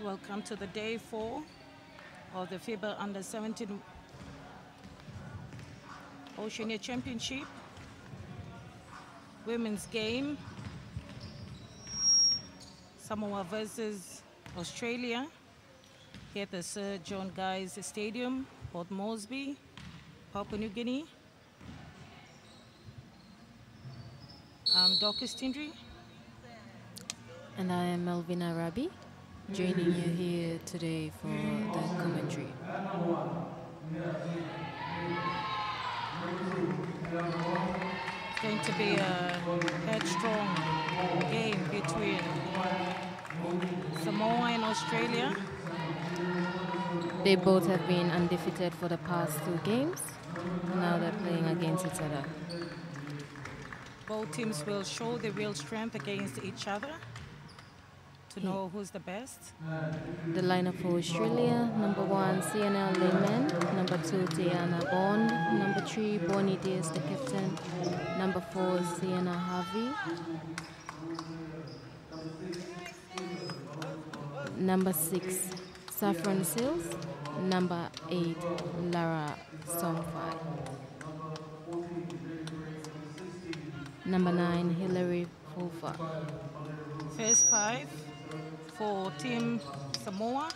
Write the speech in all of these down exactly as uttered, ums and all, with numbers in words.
Welcome to the day four of the FIBA Under seventeen Oceania Championship women's game. Samoa versus Australia here at the Sir John Guy's Stadium, Port Moresby, Papua New Guinea. I'm Dorcas Tindri. And I am Melvina Rabi, joining you here today for the commentary. It's going to be a headstrong game between Samoa and Australia. They both have been undefeated for the past two games. Now they're playing against each other. Both teams will show their real strength against each other to know who's the best. The lineup for Australia: number one, Sienna Lehman; number two, Tiana Bond; number three, Bonnie Diaz, the captain; number four, Sienna Harvey; number six, Saffron Sills; number eight, Lara Somfai; number nine, Hilary Fulfa. First five for Team Samoa: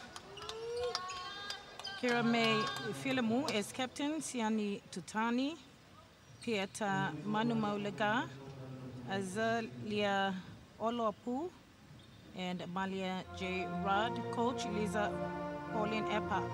Kira May Filemu as captain, Siani Tutani, Pieta Manu Maulega, Azalia Oloapu, and Malia J. Rudd. Coach Lisa Pauline Epa.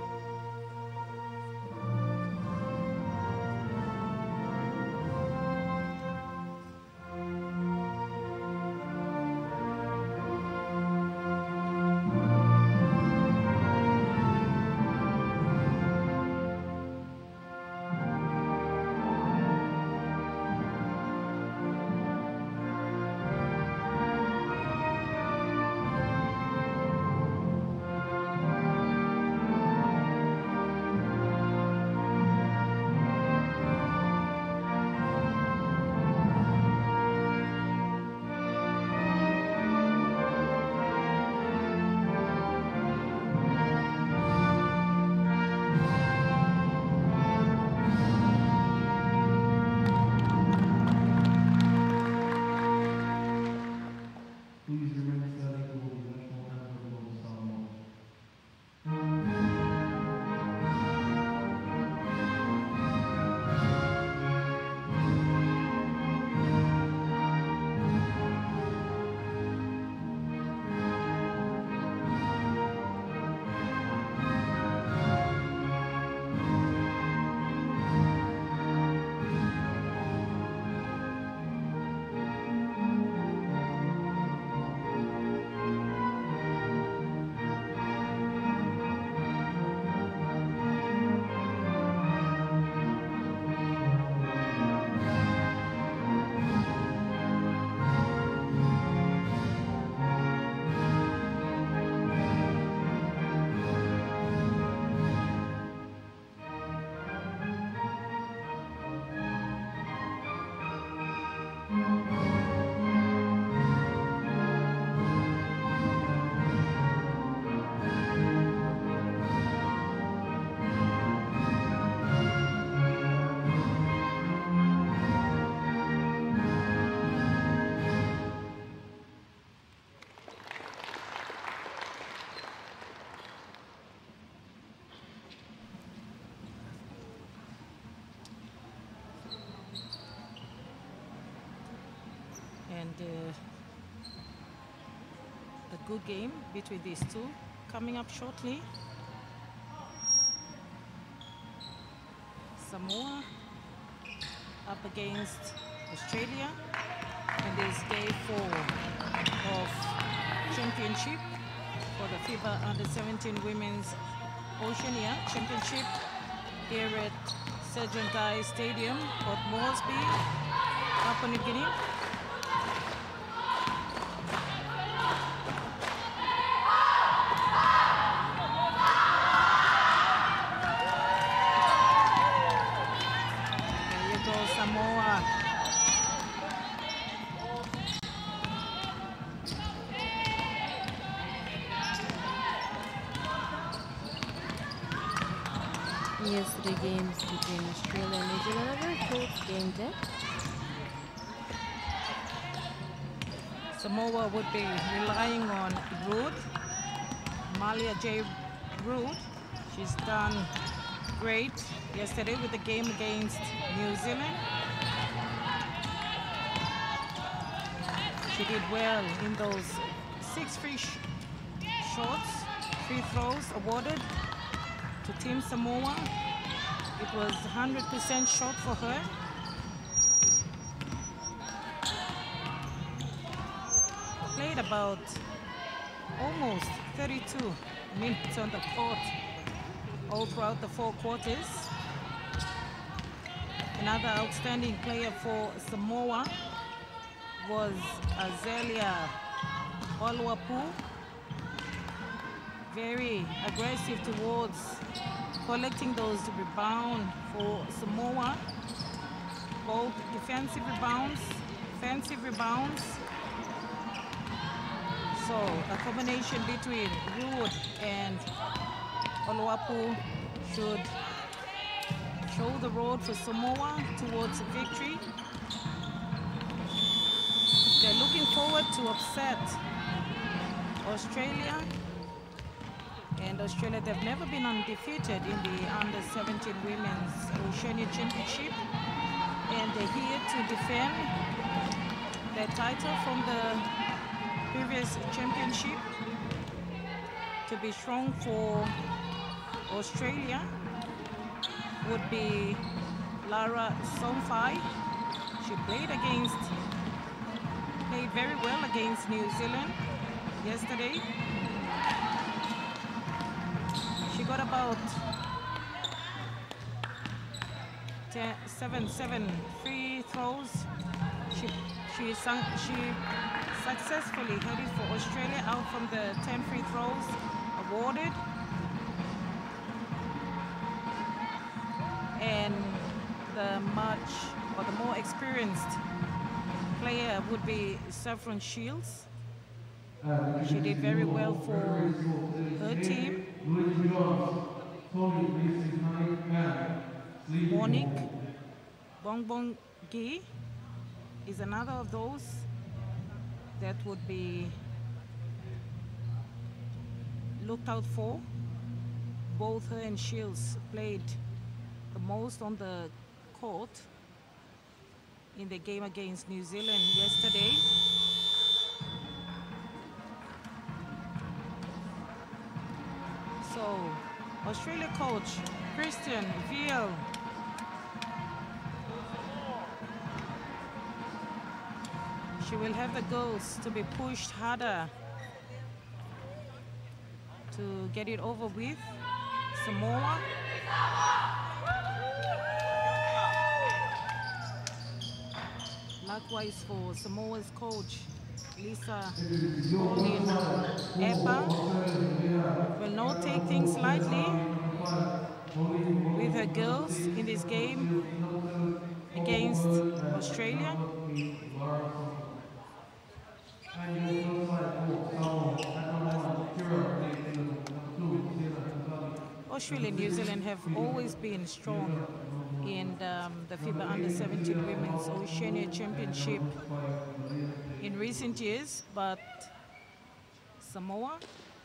And uh, a good game between these two coming up shortly. Samoa up against Australia in this day four of championship for the FIBA Under seventeen Women's Oceania Championship here at Sir John Guy Stadium, Port Moresby, Papua New Guinea. Samoa. yesterday games between Australia and New Zealand. A very close game there. Samoa would be relying on Rood, Malia J. Rood. She's done great yesterday with the game against New Zealand. She did well in those six free sh shots, free throws awarded to Team Samoa. It was one hundred percent shot for her. Played about almost thirty-two minutes on the court all throughout the four quarters. Another outstanding player for Samoa was Azelia Oluwapu. Very aggressive towards collecting those rebounds for Samoa. Both defensive rebounds, offensive rebounds. So a combination between Rood and Oluwapu should show the road for Samoa towards victory. They're looking forward to upset Australia. And Australia, they've never been undefeated in the under seventeen Women's Oceania Championship. And they're here to defend their title from the previous championship. To be strong for Australia would be Lara Somfai. She played against, played very well against New Zealand yesterday. She got about ten, seven, seven free throws. She she sunk, she successfully headed for Australia out from the ten free throws awarded. And the much or the more experienced player would be Saffron Shields. She did very well for her team. Monique Bongbongi is another of those that would be looked out for. Both her and Shields played the most on the court in the game against New Zealand yesterday. So, Australia coach Christian Viel she will have the girls to be pushed harder to get it over with. Samoa. Likewise for Samoa's coach Lisa Olin Epa will not take things lightly with her girls in this game against Australia. Australia and New Zealand have always been strong in um, the FIBA Under seventeen Women's Oceania Championship in recent years, but Samoa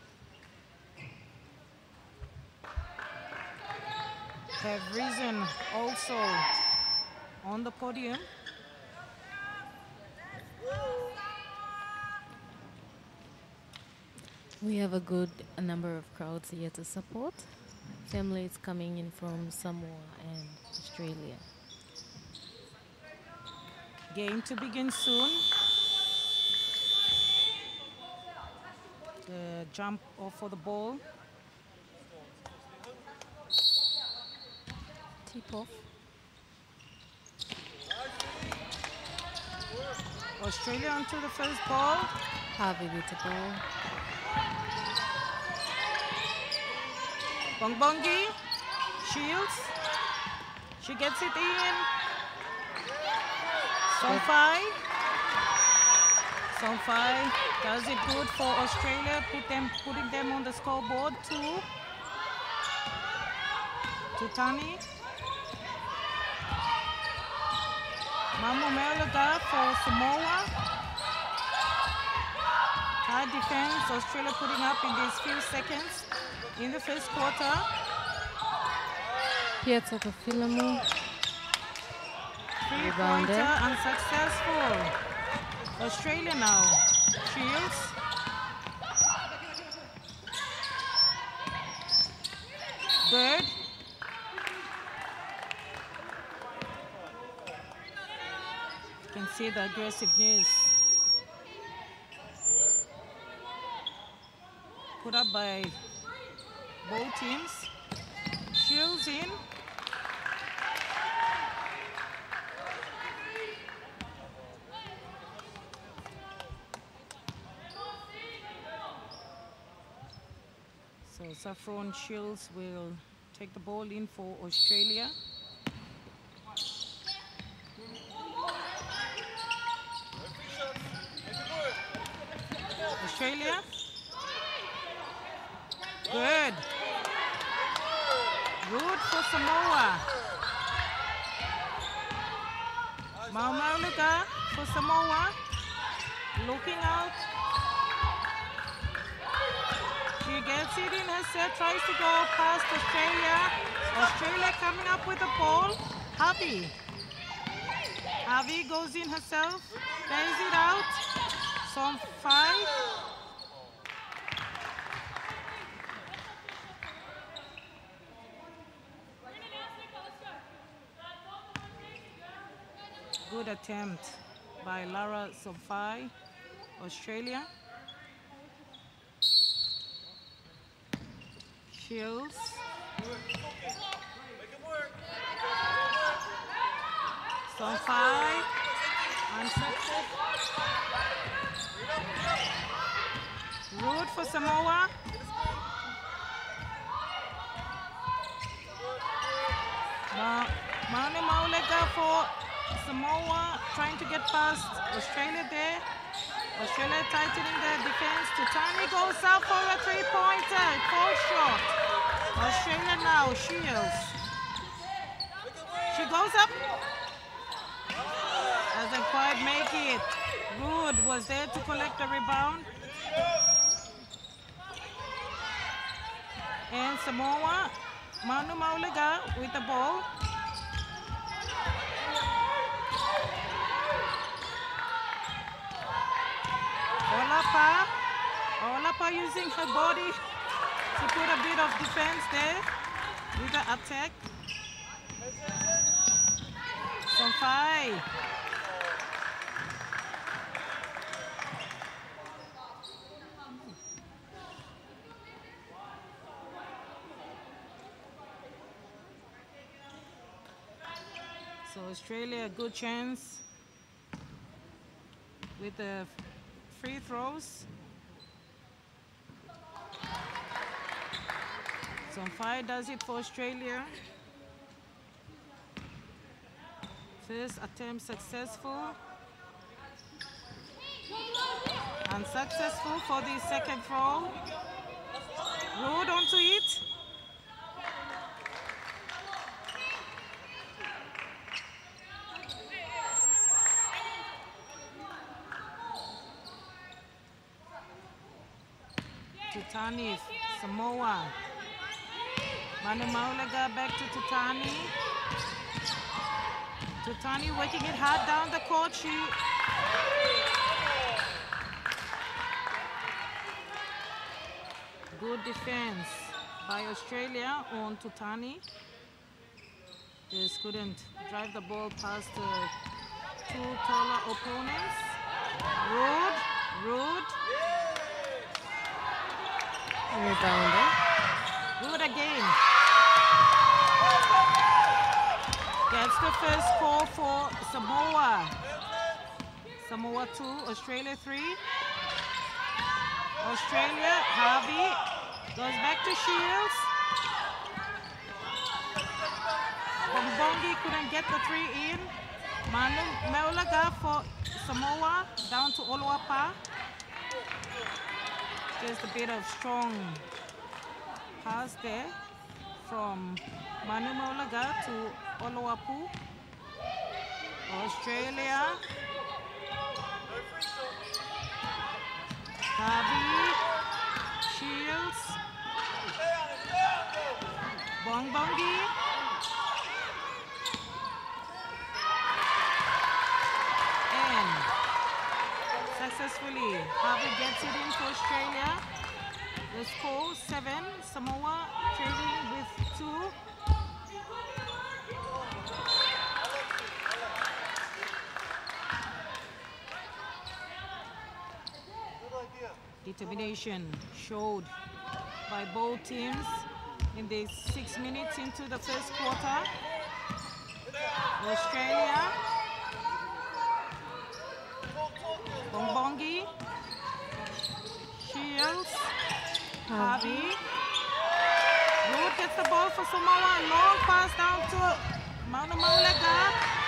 have risen also on the podium. We have a good a number of crowds here to support. Families coming in from Samoa and Australia. Game to begin soon. The jump off for the ball. Tip off. Australia onto the first ball. Harvey with the ball. Bongbongi, Shields, she gets it in. Somfai, Somfai does it good for Australia, put them, putting them on the scoreboard too. To Tutani. Mamu Meolaga for Samoa. High defense, Australia putting up in these few seconds in the first quarter. Piazza Kafilamu. Three-pointer unsuccessful. Australia now. Shields. Bird. You can see the aggressiveness put up by both teams. Shields in. So Saffron Shields will take the ball in for Australia. Australia. Good. Good for Samoa. Maumauliga for Samoa. Looking out. She gets it in her set, tries to go past Australia. Australia coming up with the ball. Harvey. Harvey goes in herself, plays it out. Some five. Good attempt by Lara Somfai, Australia. Shields. Somfai. Unsuccessful. Root for Samoa. Ma Mauni Maulega for Samoa, trying to get past Australia there. Australia tightening their defense. Tutani goes up for a three-pointer. Falls short. Australia now. Shields. She goes up. Doesn't quite make it. Wood was there to collect the rebound. And Samoa, Manu Maulega with the ball. Olapa, Olapa using her body to put a bit of defense there with the attack. Somfai. So Australia, a good chance with the free throws. Somfai does it for Australia. First attempt successful. Unsuccessful for the second throw. Road onto it. Tutani, Samoa. Manu Maulega back to Tutani. Tutani working it hard down the court. She good defense by Australia on Tutani. Just couldn't drive the ball past the two taller opponents. Rude, rude. Rebounder. Good again. Gets the first call for Samoa. Samoa two, Australia three. Australia, Harvey goes back to Shields. Bombongi couldn't get the three in. Manu Meolaga for Samoa, down to Oluapa. Just a bit of strong pass there from Manu Maulaga to Oloapu. Australia. Harvey. Shields. Bongbongi. And successfully, Harvey gets it in for Australia. The score seven. Samoa trailing with two. Determination showed by both teams in the six minutes into the first quarter. Australia. Bongbongi. Shields. Harvey. Root gets the ball for Samoa. Long pass down to Manu Maulaga.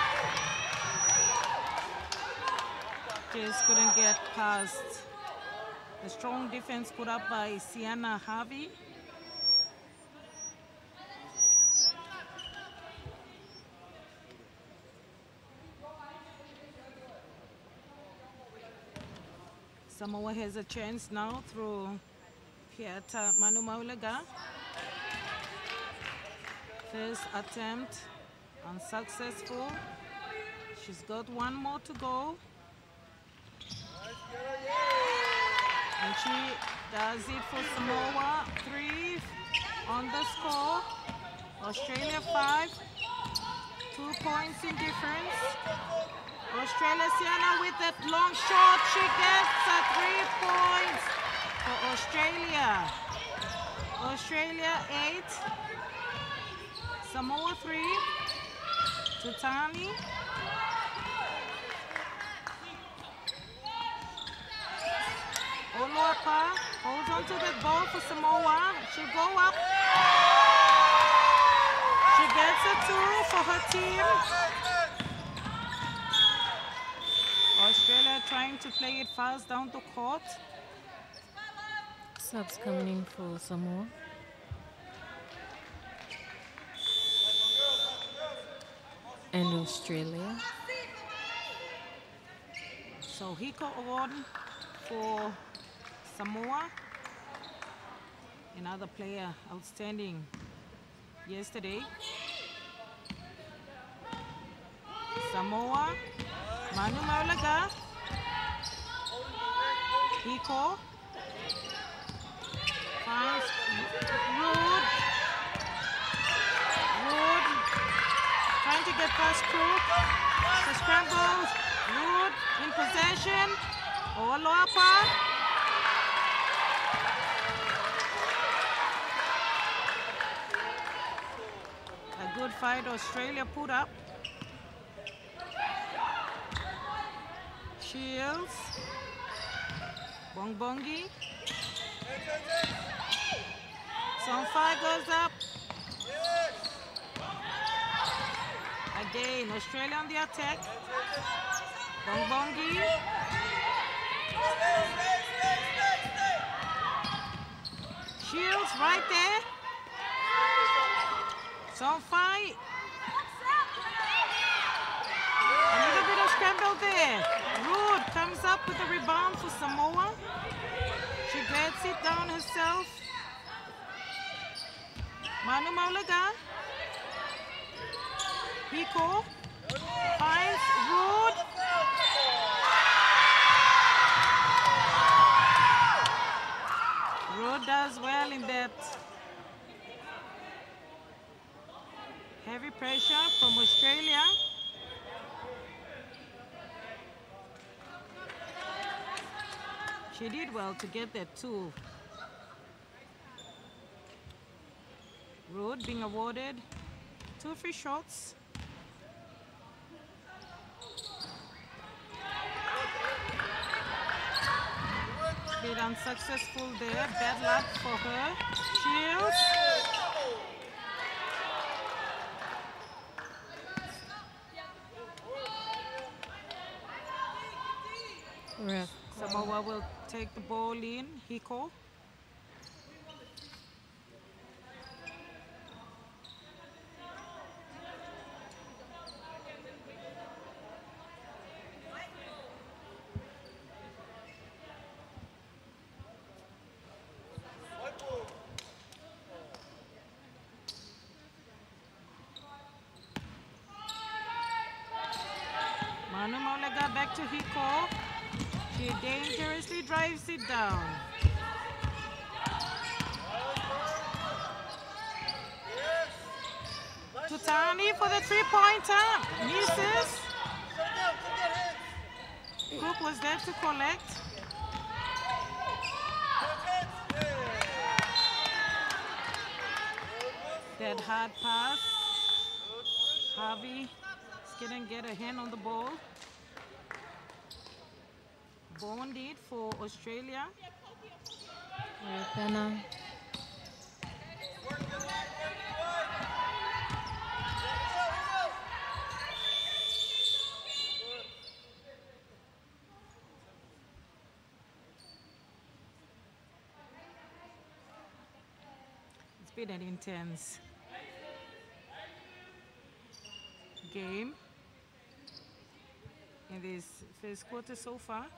Just couldn't get past the strong defense put up by Sienna Harvey. Samoa has a chance now through Pieta Manu Maulaga. First attempt unsuccessful. She's got one more to go. And she does it for Samoa. Three on the score. Australia five. Two points in difference. Australia, Sienna with that long shot. She gets a three points for Australia. Australia eight. Samoa three. Tutani. Oloapa holds on to the ball for Samoa. She'll go up. She gets a two for her team. Australia trying to play it fast down the court. Subs coming in for Samoa. And Australia. So Hiko award for Samoa. Another player outstanding yesterday. Samoa. Manu Maulaga. Hiko. Finds Rood. Rood. Trying to get past Crook. The scrambles. Rood in possession. Oloapa. A good fight Australia put up. Shields. Bongbongi. Sonfai goes up. Again, Australia on the attack. Bongbongi. Shields right there. Sonfai. A little bit of scramble there. Rood comes up with a rebound for Samoa. She gets it down herself. Manu Maulaga. Hiko finds Rood. Rood does well in that heavy pressure from Australia. She did well to get that too. Rood being awarded two free shots. Bit unsuccessful there. Bad luck for her. Shields. Ref. Samoa will take the ball in. Hiko. Manu Maulega back to Hiko. She dangerously drives it down. Tutani for the three-pointer. Misses. Cook was there to collect. That hard pass. Harvey couldn't get a hand on the ball. Bonded for Australia. Penna. It's been an intense game in this first quarter so far.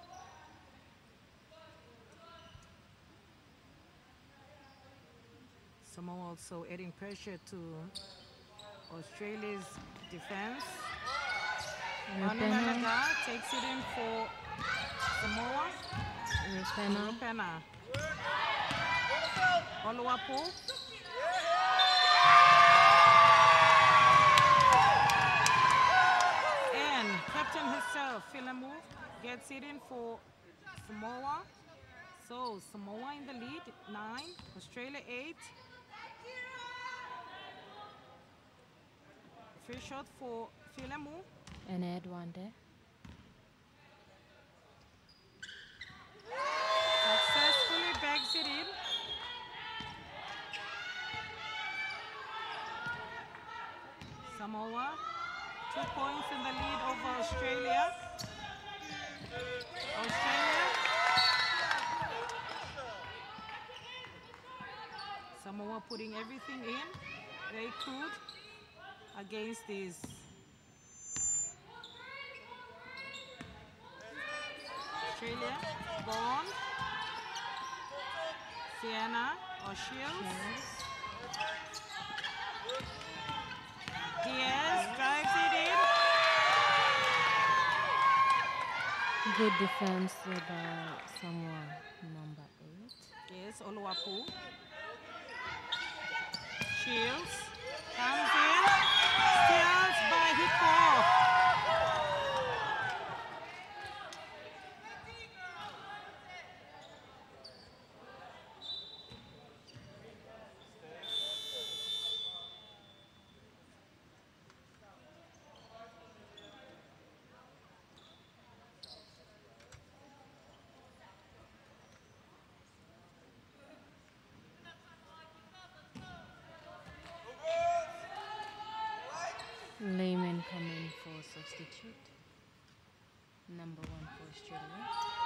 Samoa also adding pressure to Australia's defense. Manu Maulega takes it in for Samoa. Rupena. Oluwapu. And captain herself, Filamu, gets it in for Samoa. So Samoa in the lead, nine, Australia eight. Free shot for Filamu. And add one there. Successfully bags it in. Samoa, two points in the lead over Australia. Australia. Samoa putting everything in they could against this Australia. Bond, Sienna or Shields. Diaz drives it in. Good defense by Samoa, number eight. Yes, Oluwapu. Shields comes in. Steals by Hiko. Layman coming for substitute. Number one for Australia.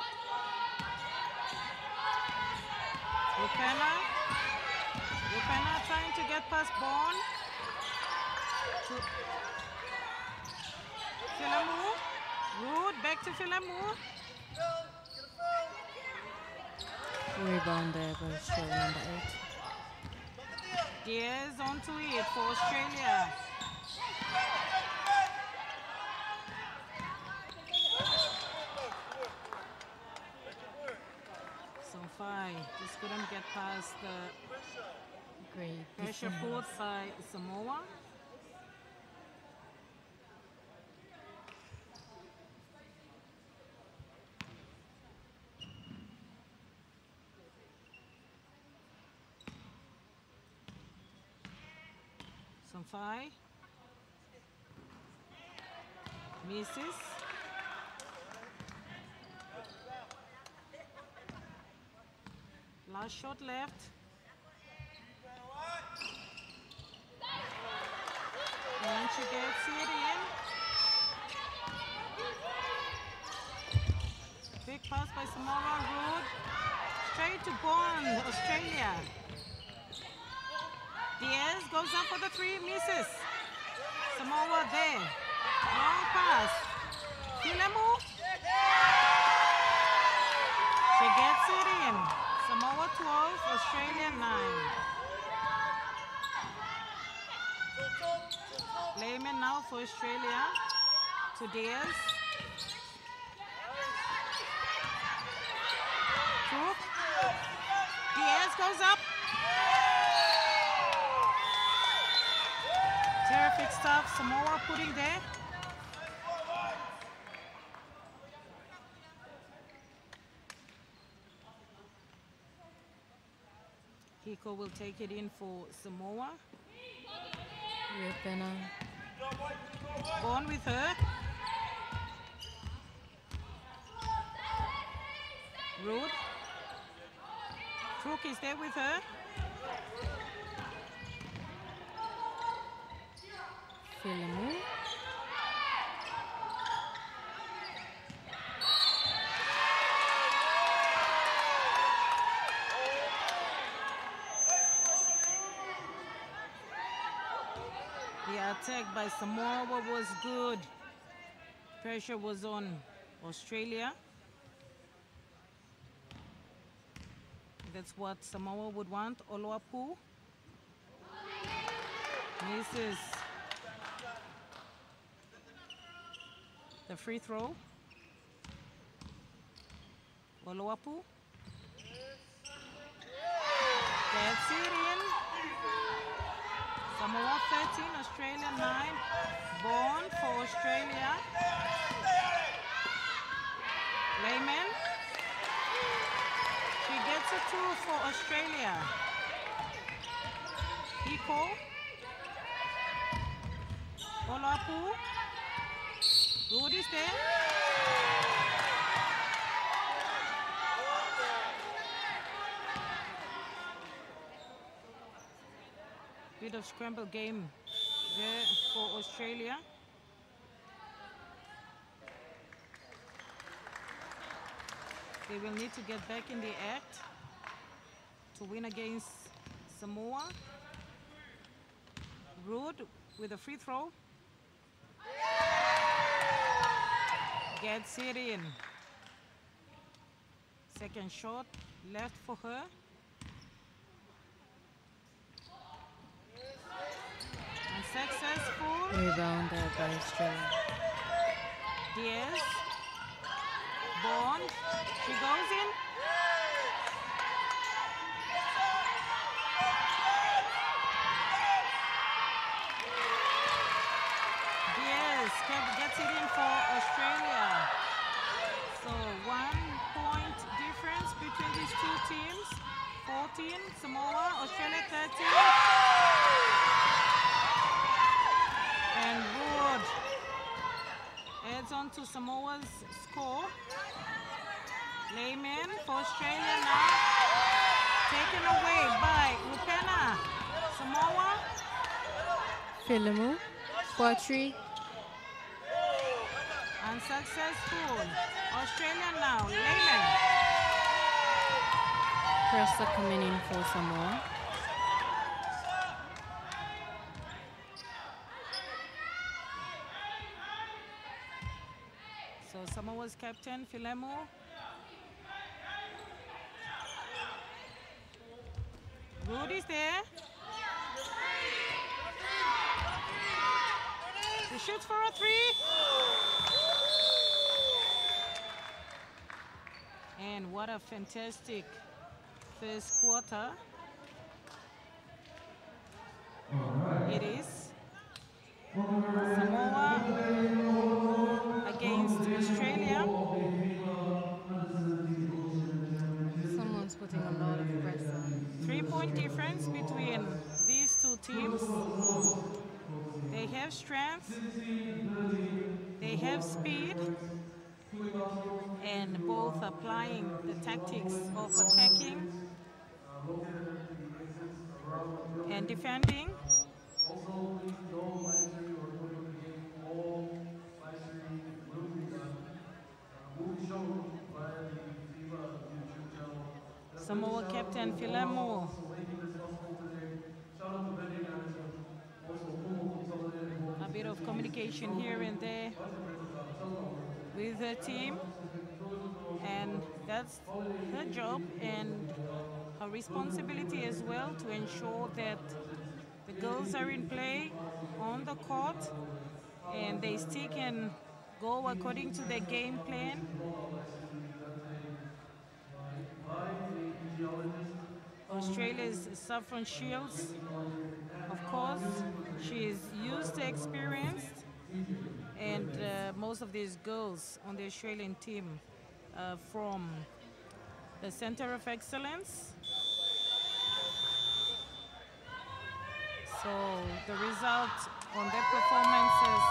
Rupena. Rupena trying to get past Bond. To Filamu. Rude back to Filamu. Rebound there by Australia, number eight. Diaz onto it for Australia. Five. Just couldn't get past the great pressure put by Samoa. Some five. Misses. Last shot left. And she gets it in. Big pass by Samoa. Rude. Straight to Bond, Australia. Diaz goes up for the three, misses. Samoa there. Long pass. Filamu. She gets it in. Samoa twelve, Australia nine. Layman now for Australia. To Diaz. Hiko will take it in for Samoa. Rupena. Born with her. Rude. Crook is there with her. Filemu. The attack by Samoa was good. Pressure was on Australia. That's what Samoa would want. Oloapu misses the free throw. Oloapu gets it in. Samoa thirteen, Australia nine. Born for Australia. Layman. She gets a two for Australia. Hiko. Oloapu. Good is there. Bit of scramble game there for Australia. They will need to get back in the act to win against Samoa. Rude with a free throw. Gets it in. Second shot left for her. Unsuccessful. Rebound there by Australia. Diaz. Bond. She goes in. Diaz gets it in for Australia. So one point difference between these two teams. fourteen Samoa, Australia thirteen. And Wood adds on to Samoa's score. Layman for Australia now. Taken away by Rupena. Samoa. Filemu. Poetry. Unsuccessful. Australia now. Layman. Pressure coming in for Samoa. So Samoa's captain, Filemu. Good is there. He shoots for a three. And what a fantastic first quarter it is. Samoa against Australia. Someone's putting a lot of pressure. Three-point difference between these two teams. They have strength, they have speed, and both applying the tactics of attacking and defending. Samoa captain Filemu. A bit of communication here and there with the team, and that's her job and her responsibility as well to ensure that the girls are in play on the court and they stick and go according to their game plan. Australia's Saffron Shields, of course, she is used to experienced, and uh, most of these girls on the Australian team uh, from the Center of Excellence. So the result on their performances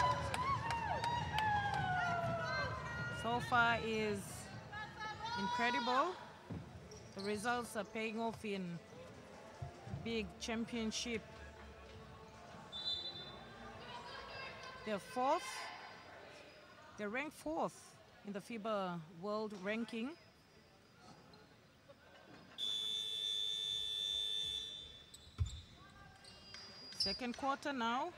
so far is incredible. The results are paying off in big championship. They're fourth. They're ranked fourth in the FIBA World Ranking. Second quarter now.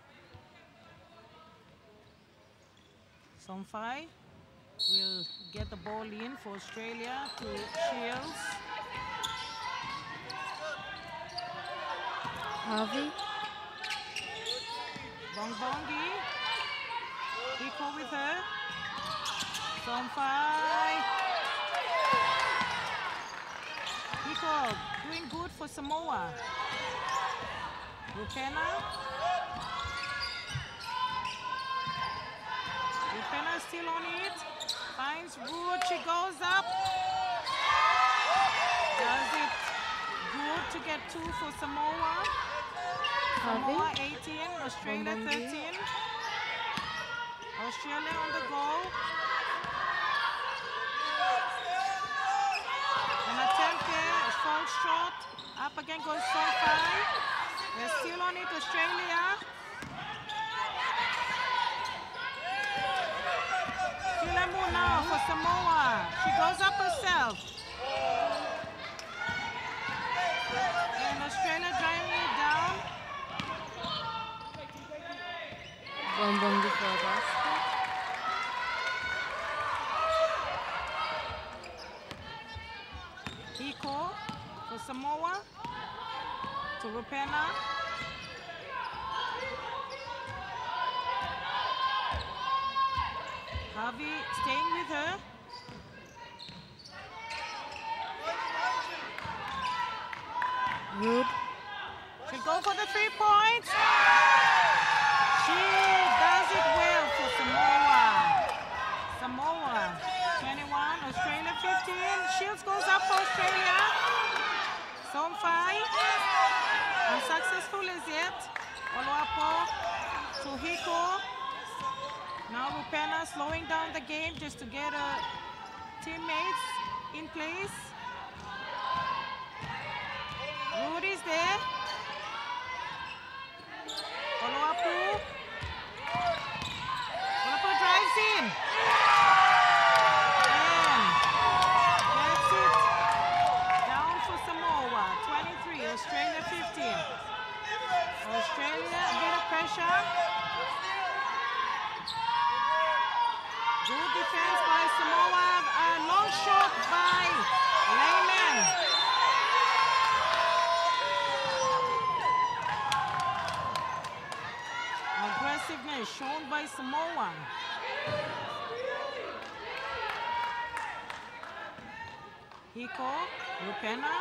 Somfai will get the ball in for Australia to Shields. Harvey. Bongbongi. Equal with her. Somfai. Equal. Doing good for Samoa. Rupena. Rupena still on it. Finds Root. She goes up. Does it good to get two for Samoa. Samoa eighteen, Australia thirteen. Australia on the go. An attempt there, a false shot. Up again goes Somfai. They're still on it, Australia. Filemu now for Samoa. She goes up herself. And Australia driving it down. Bongbongi for a basket. Hiko for Samoa. To Rupena. Harvey staying with her. Root. She'll go for the three points. She does it well for Samoa. Samoa twenty-one, Australia fifteen. Shields goes up for Australia. Somfai. Unsuccessful as yet. Oluapo to Hiko. Now Rupena slowing down the game just to get her teammates in place. Root is there. Oluapo. Oluapo drives in. And that's it. Down for Samoa. twenty-three, Australia fifteen. Australia, a bit of pressure. Good defense by Samoa. A long shot by Layman. Aggressiveness shown by Samoa. Hiko, Rupena.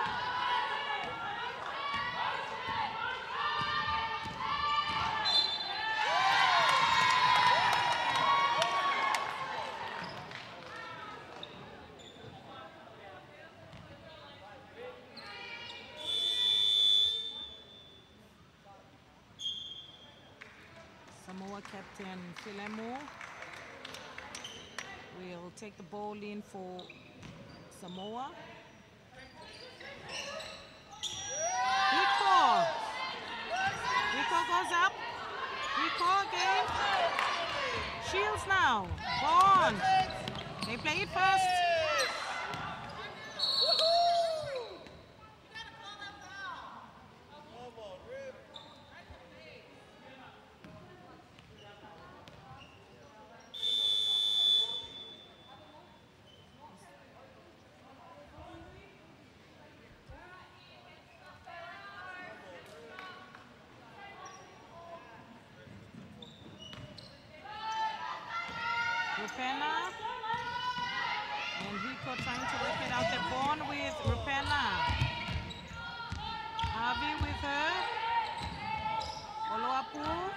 Samoa captain Filemu will take the ball in for Samoa. Hiko. Hiko goes up. Hiko again. Shields now. Bond. They play it first. Rupena and Hiko trying to work it out. They're born with Rupena. Harvey with her. Oluapu.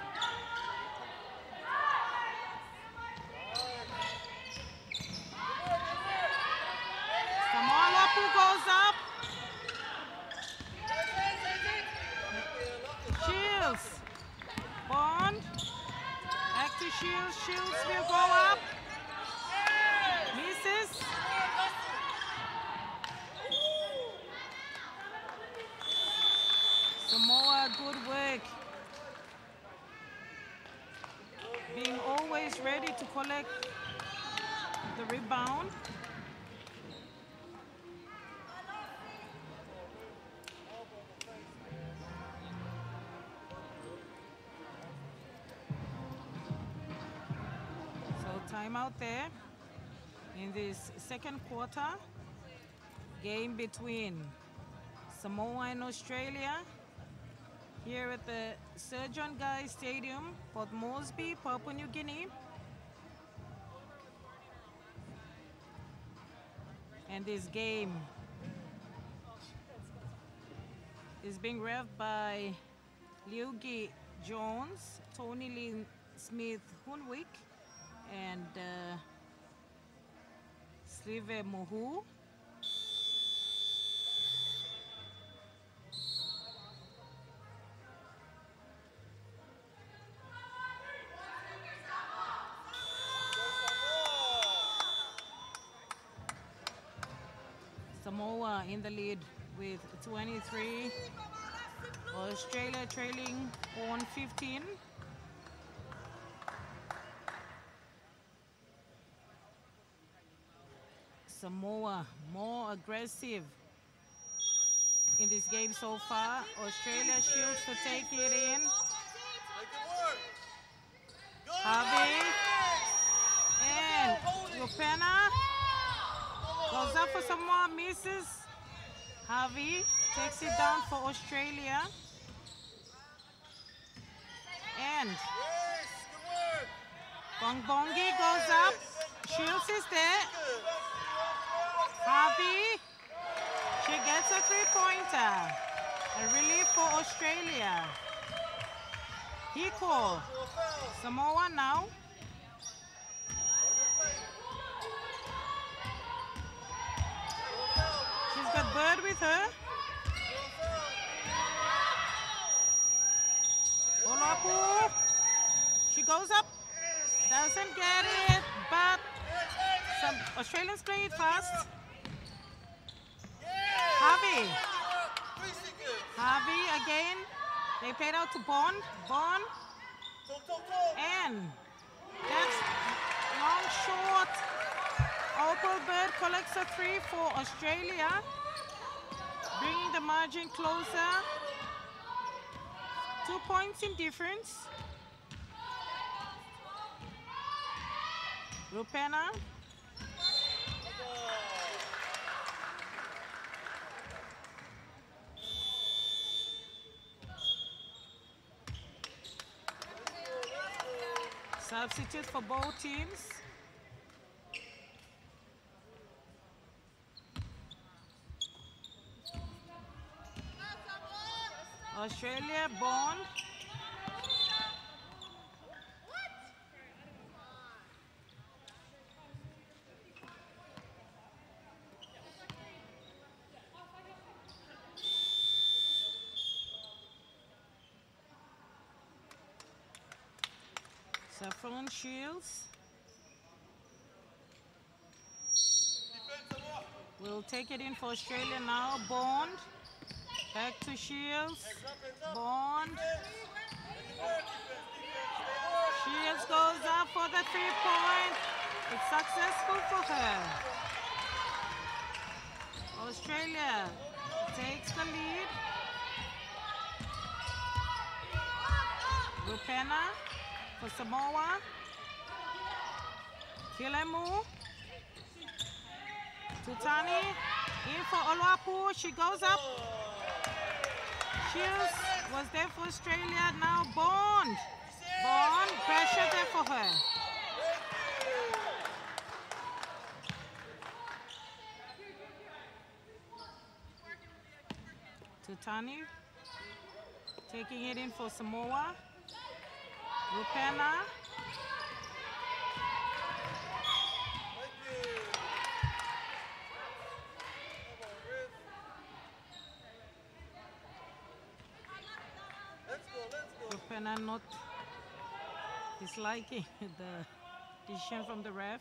Samoa Oluapu goes up. timeout there in this second quarter. Game between Samoa and Australia here at the Sir John Guy Stadium, Port Moresby, Papua New Guinea. And this game is being revved by Liugi Jones, Tony Lynn Smith Hunwick, and uh, Slive Mohu. Samoa in the lead with twenty-three. Australia trailing on fifteen. Samoa more aggressive in this game so far. Australia shields to take it in. Harvey and Rupena goes up for Samoa, misses. Harvey takes it down for Australia. And Bongbongi goes up. Shields is there. Harvey, she gets a three-pointer. A relief for Australia. Hiko, Samoa now. She's got Bird with her. Olapu, she goes up, doesn't get it, but some Australians play it fast. Harvey, Harvey again, they played out to Bond, Bond, and that's long short. Opal Bird collects a three for Australia, bringing the margin closer. Two points in difference. Rupena. Substitute for both teams. Australia, Bond. Saffron Shields will take it in for Australia now. Bond. Back to Shields. Bond. Shields goes up for the three-point. It's successful for her. Australia takes the lead. Rupena for Samoa. Kilemu. Tutani in for Oluwapu. She goes up. Shields was there for Australia. Now Bond. Bond, pressure there for her. Tutani taking it in for Samoa. Rupena. Rupena not disliking the decision from the ref.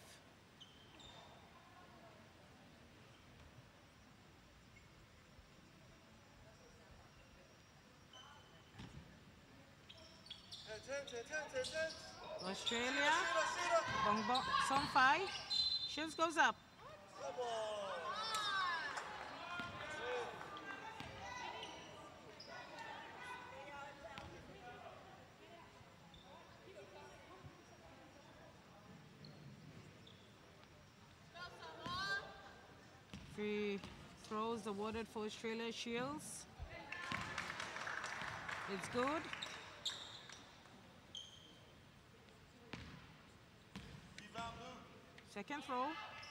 Australia, Bong Bong, Song Fai, Shields goes up. Three throws awarded for Australia. Shields. It's good. Second throw.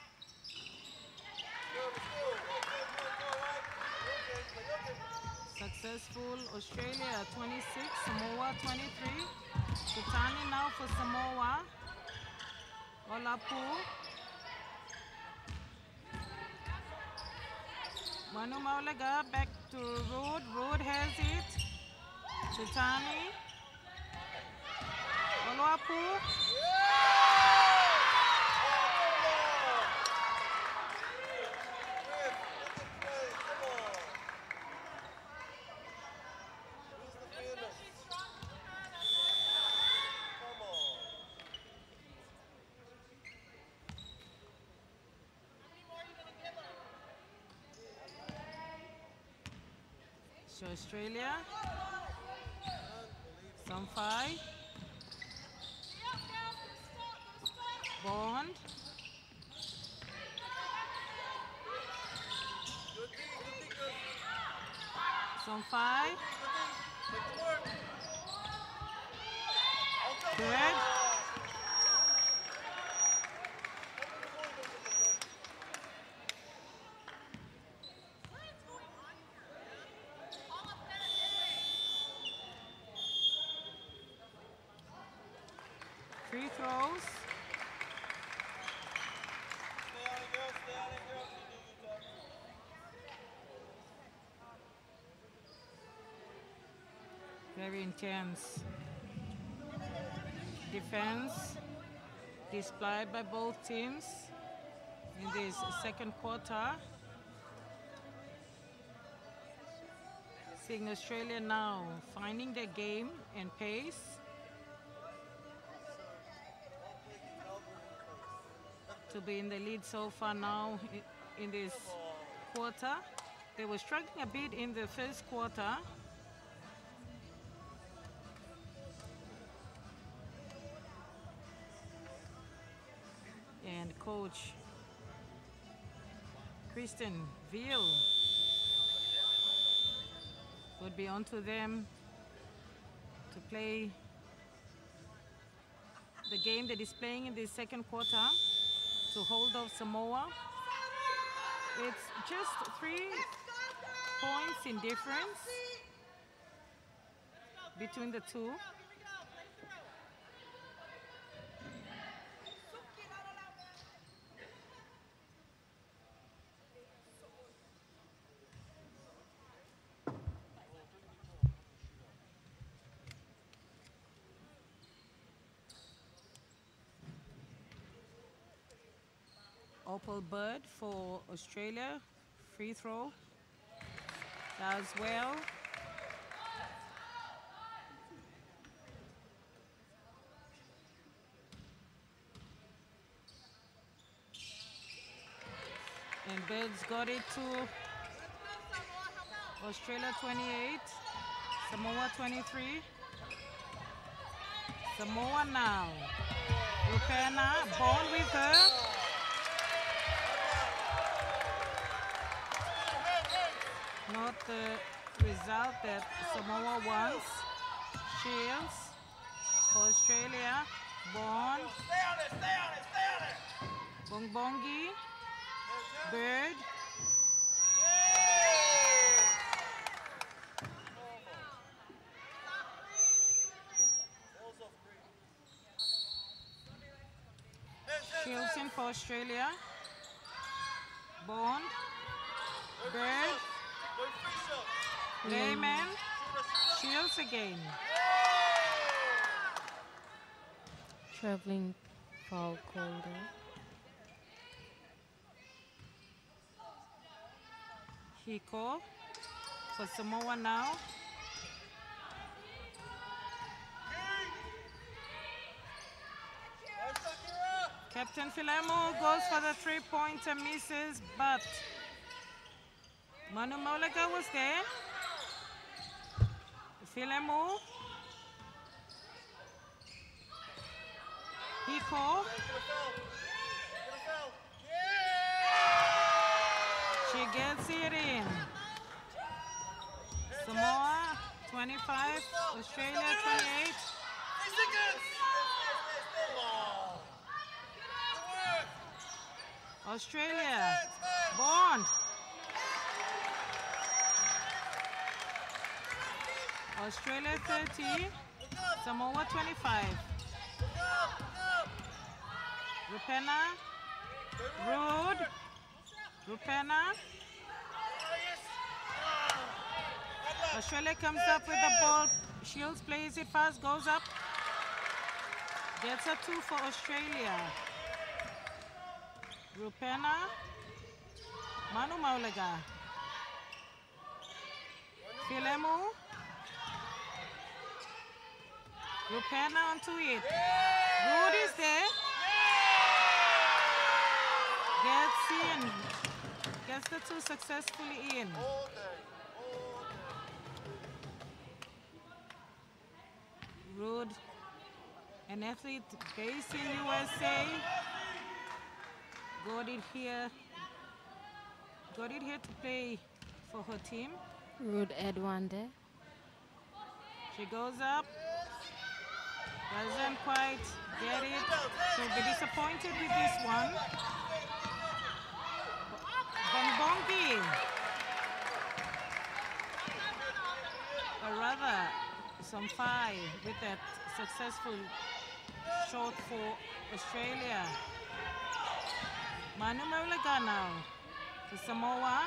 Successful. Australia twenty-six, Samoa twenty-three. Kutani now for Samoa. Olapu. Manu Maulega back to Road. Road has it. Tutani. Olapu. So Australia, some five, Bond, some five, good. Free throws. Very intense defense displayed by both teams in this second quarter. Seeing Australia now finding their game and pace. To be in the lead so far now in this quarter. They were struggling a bit in the first quarter. And coach Kristen Veal would be on to them to play the game that is playing in the second quarter to hold off Samoa. It's just three points in difference between the two. Opal Bird for Australia, free throw, does well. And Bird's got it to Australia twenty-eight, Samoa twenty-three. Samoa now, Rupena, Bond with her. Not the result that Samoa wants. Shields for Australia. Bond. Stay on it, stay on it, stay on it. Bongbongi. Bird. Shields in for Australia. Bond. Bird. Layman, Shields again. Traveling foul called. Hiko for Samoa now. Captain Filemo goes for the three-pointer, misses, but Manu Maulega was there. Filemo. Hiko. gets it in. Samoa twenty-five, Australia twenty-eight. Three seconds. Australia, Bond. Australia thirty, Samoa twenty-five. Rupena, Rude, Rupena. Australia comes up with the ball. Shields plays it fast, goes up. Gets a two for Australia. Rupena, Manu Maulaga. Filemu. Rupena onto it. Rude is there. Gets in. Gets the two successfully in. Rude, an athlete based in U S A. Got it here. Got it here to play for her team. Rude Edwande. She goes up. Doesn't quite get it. She'll be disappointed with this one. Bongbongi. Or rather, some five with that successful shot for Australia. Manu Maulaga now to Samoa.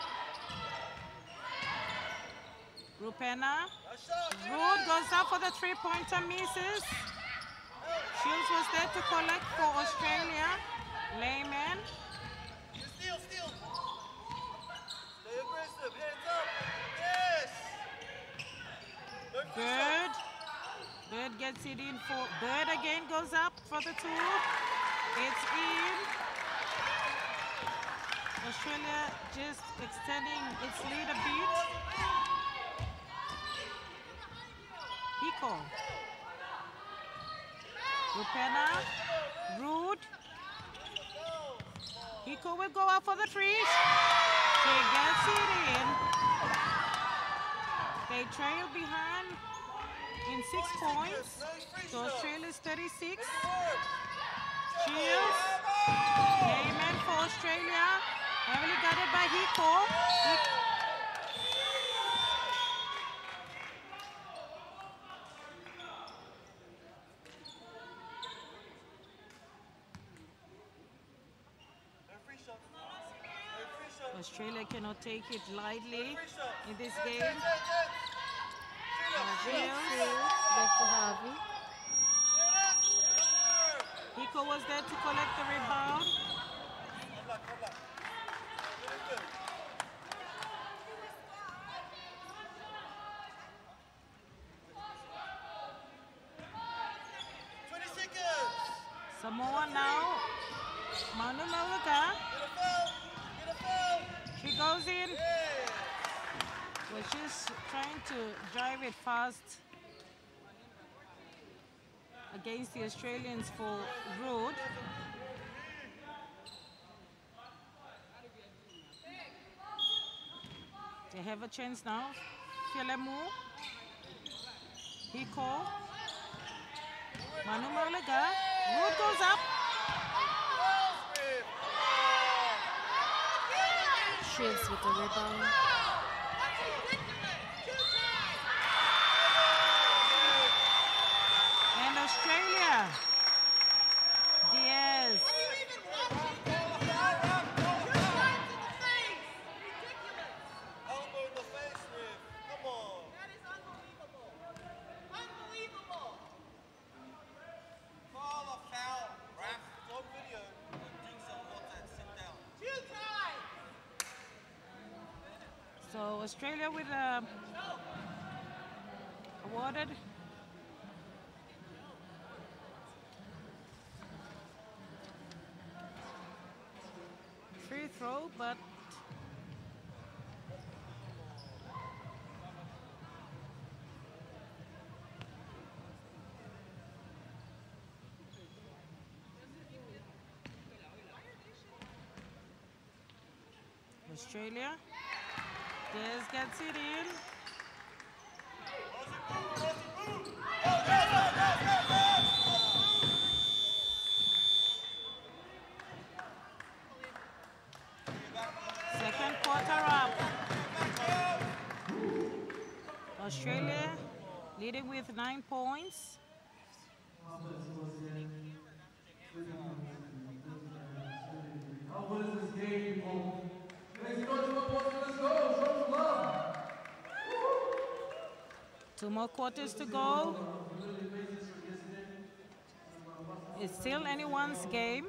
Rupena. Rude goes up for the three-pointer, misses. Shields was there to collect for Australia. Layman. Steal, steal. Stay aggressive, hands up. Yes. Bird. Bird gets it in for, Bird again goes up for the two. It's in. Australia just extending its lead a bit. Hiko. Rupena. Rude. Hiko will go out for the three. She gets it in. They trail behind in six points. So Australia's thirty-six. Shields. Layman for Australia. Heavily guarded by Hiko. Hiko. Australia cannot take it lightly in this game. Back to Harvey. Hiko was there to collect the rebound. twenty seconds. Samoa now. Manu Maulaga. She goes in. Well, she's trying to drive it fast against the Australians for Rude. They have a chance now. Filemu. Hiko. Manu Maulaga. Rude goes up. Shields with the rebound. And Australia. Diaz. Elbow in the face, Riv. Come on. That is unbelievable. Unbelievable. Call a foul. Ref, it's on video. Dixon wants that. Sit down. Two times. So Australia with uh, awarded free throw, but Australia just gets it in. Second quarter up. Australia leading with nine points. Two more quarters to go. It's still anyone's game.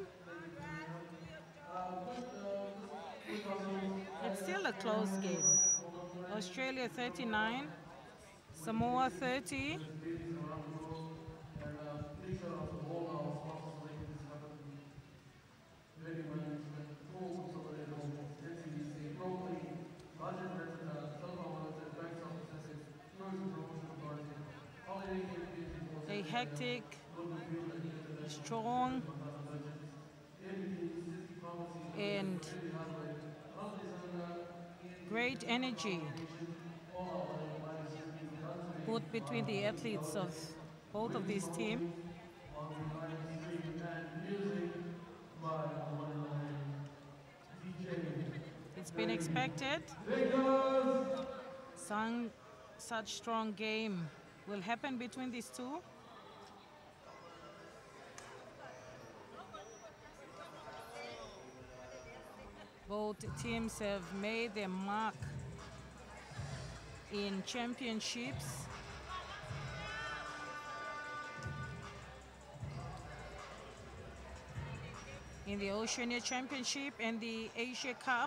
It's still a close game. Australia thirty-nine, Samoa thirty. A hectic, strong, and great energy put between the athletes of both of these teams. It's been expected. Some such strong game will happen between these two. Both teams have made their mark in championships. In the Oceania Championship and the Asia Cup.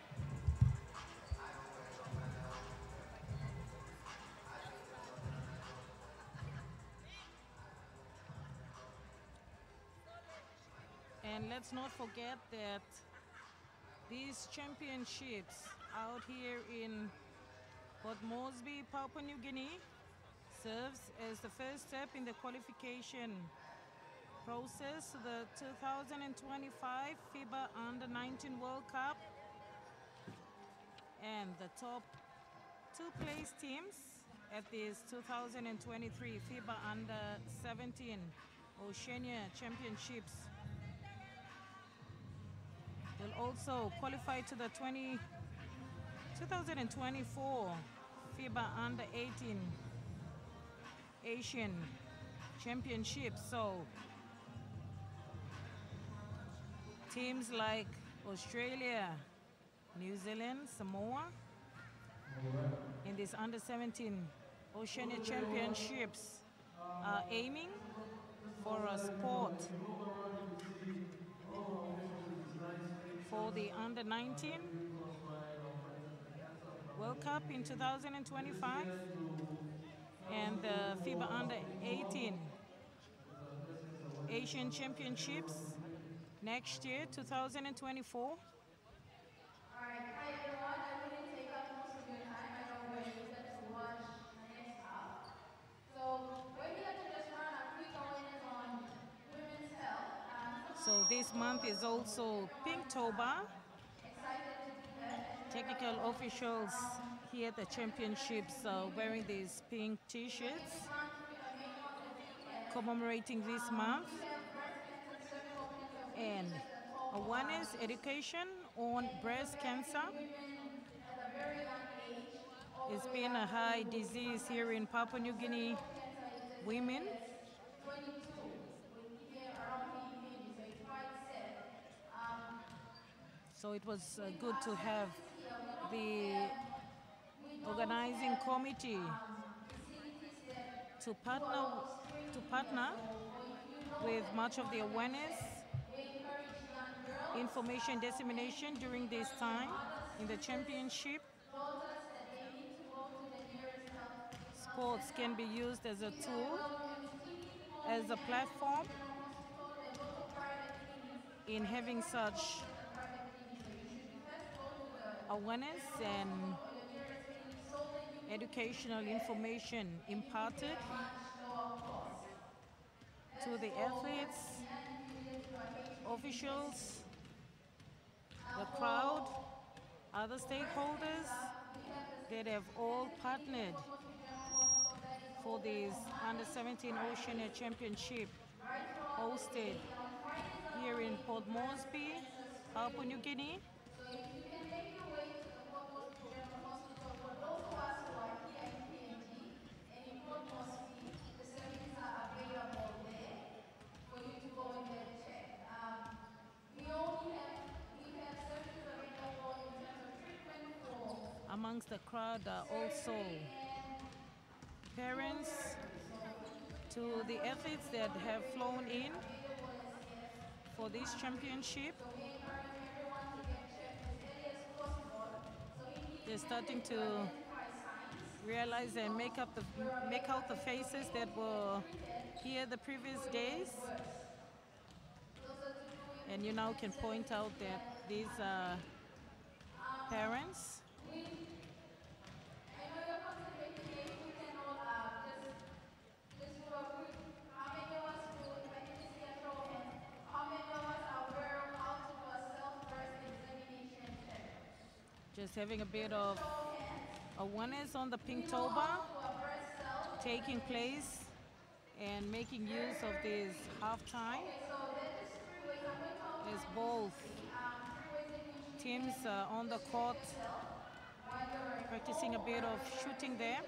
And let's not forget that these championships out here in Port Moresby, Papua New Guinea, serves as the first step in the qualification process to the two thousand twenty-five FIBA Under nineteen World Cup. And the top two place teams at this two thousand twenty-three FIBA Under seventeen Oceania Championships will also qualify to the twenty, twenty twenty-four FIBA Under eighteen Asian Championships. So teams like Australia, New Zealand, Samoa in this Under seventeen Oceania Championships are aiming for a spot for the Under nineteen World Cup in two thousand twenty-five and the FIBA Under eighteen Asian Championships next year, two thousand twenty-four. All right, hi everyone. I wouldn't take up most of your time. I know we're eager to watch the next half. So we're here to just run a quick awareness on women's health. Um, So this month is also Pinktober. Technical officials here at the championships are wearing these pink t-shirts commemorating this month. And awareness education on breast cancer. It's been a high disease here in Papua New Guinea women. So it was uh, good to have the organizing committee to partner to partner with much of the awareness, information dissemination during this time in the championship. Sports can be used as a tool, as a platform in having such awareness and educational information imparted to the athletes, officials, the crowd, other the stakeholders that have all partnered for this under seventeen Oceania Championship hosted here in Port Moresby, Papua New Guinea. Amongst the crowd are also parents to the athletes that have flown in for this championship. They're starting to realize and make up the make out the faces that were here the previous days. And you now can point out that these are parents. Just having a bit of awareness on the Pinktober taking place and making use of this halftime as both teams are on the court practicing a bit of shooting there.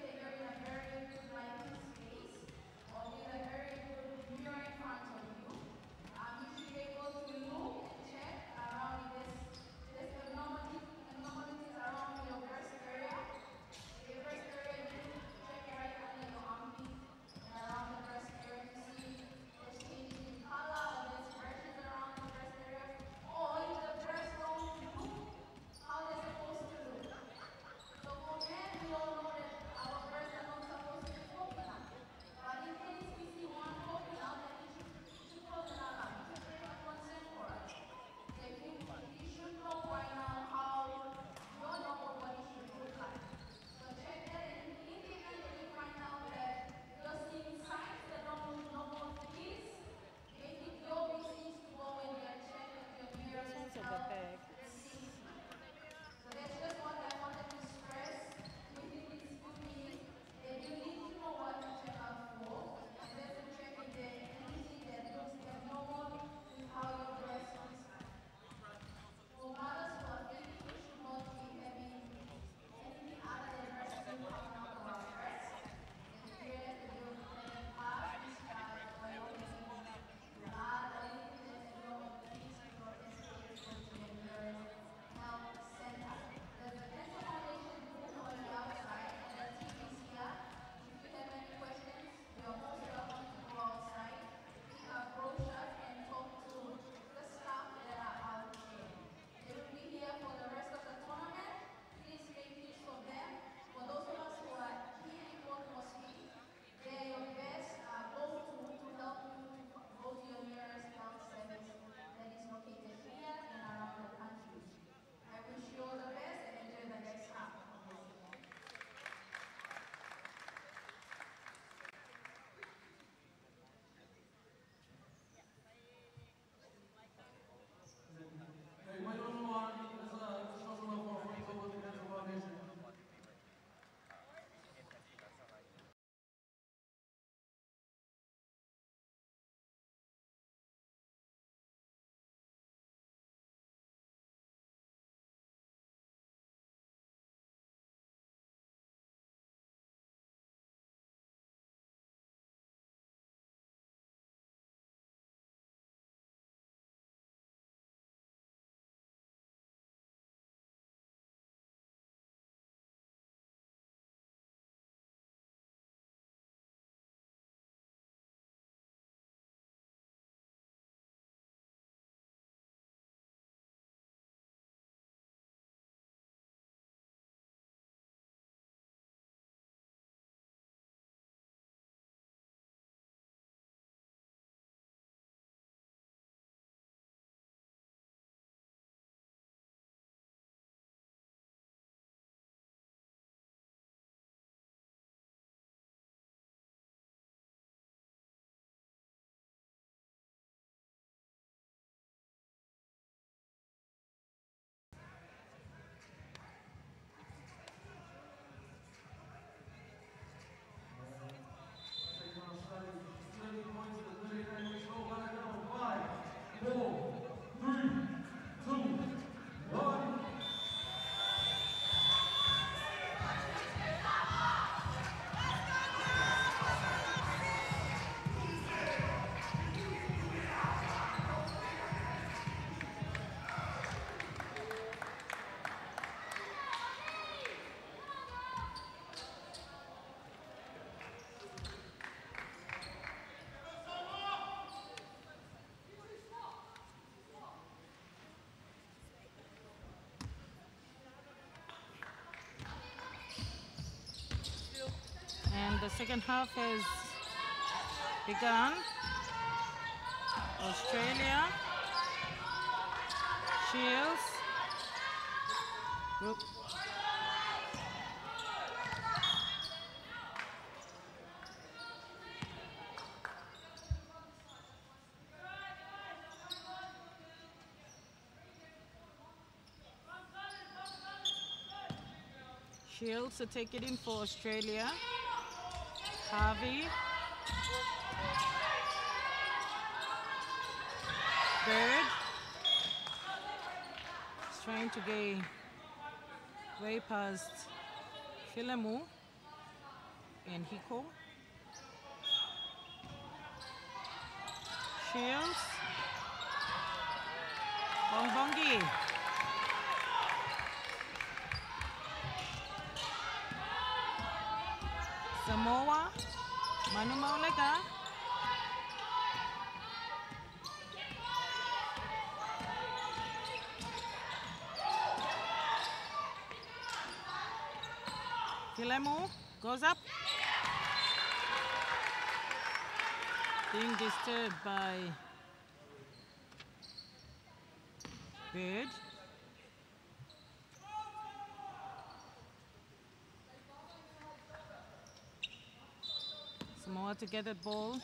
And the second half has begun. Australia, Shields, Group. Shields to take it in for Australia. Harvey. Bird. He's trying to get way past Filemu and Hiko. Shields. Bongbongi. Samoa, Manu Maulega. Filemu goes up. Being disturbed by Bird. Samoa to get that ball.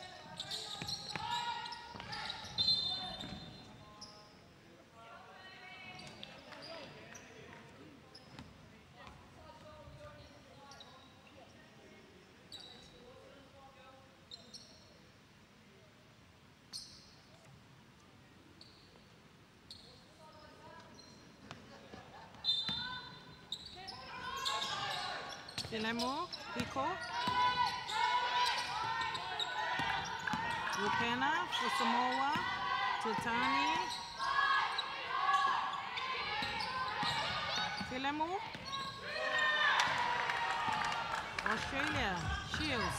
Filemu, Hiko. Rupena for Samoa, Tutani, Filemu, Australia, Shields,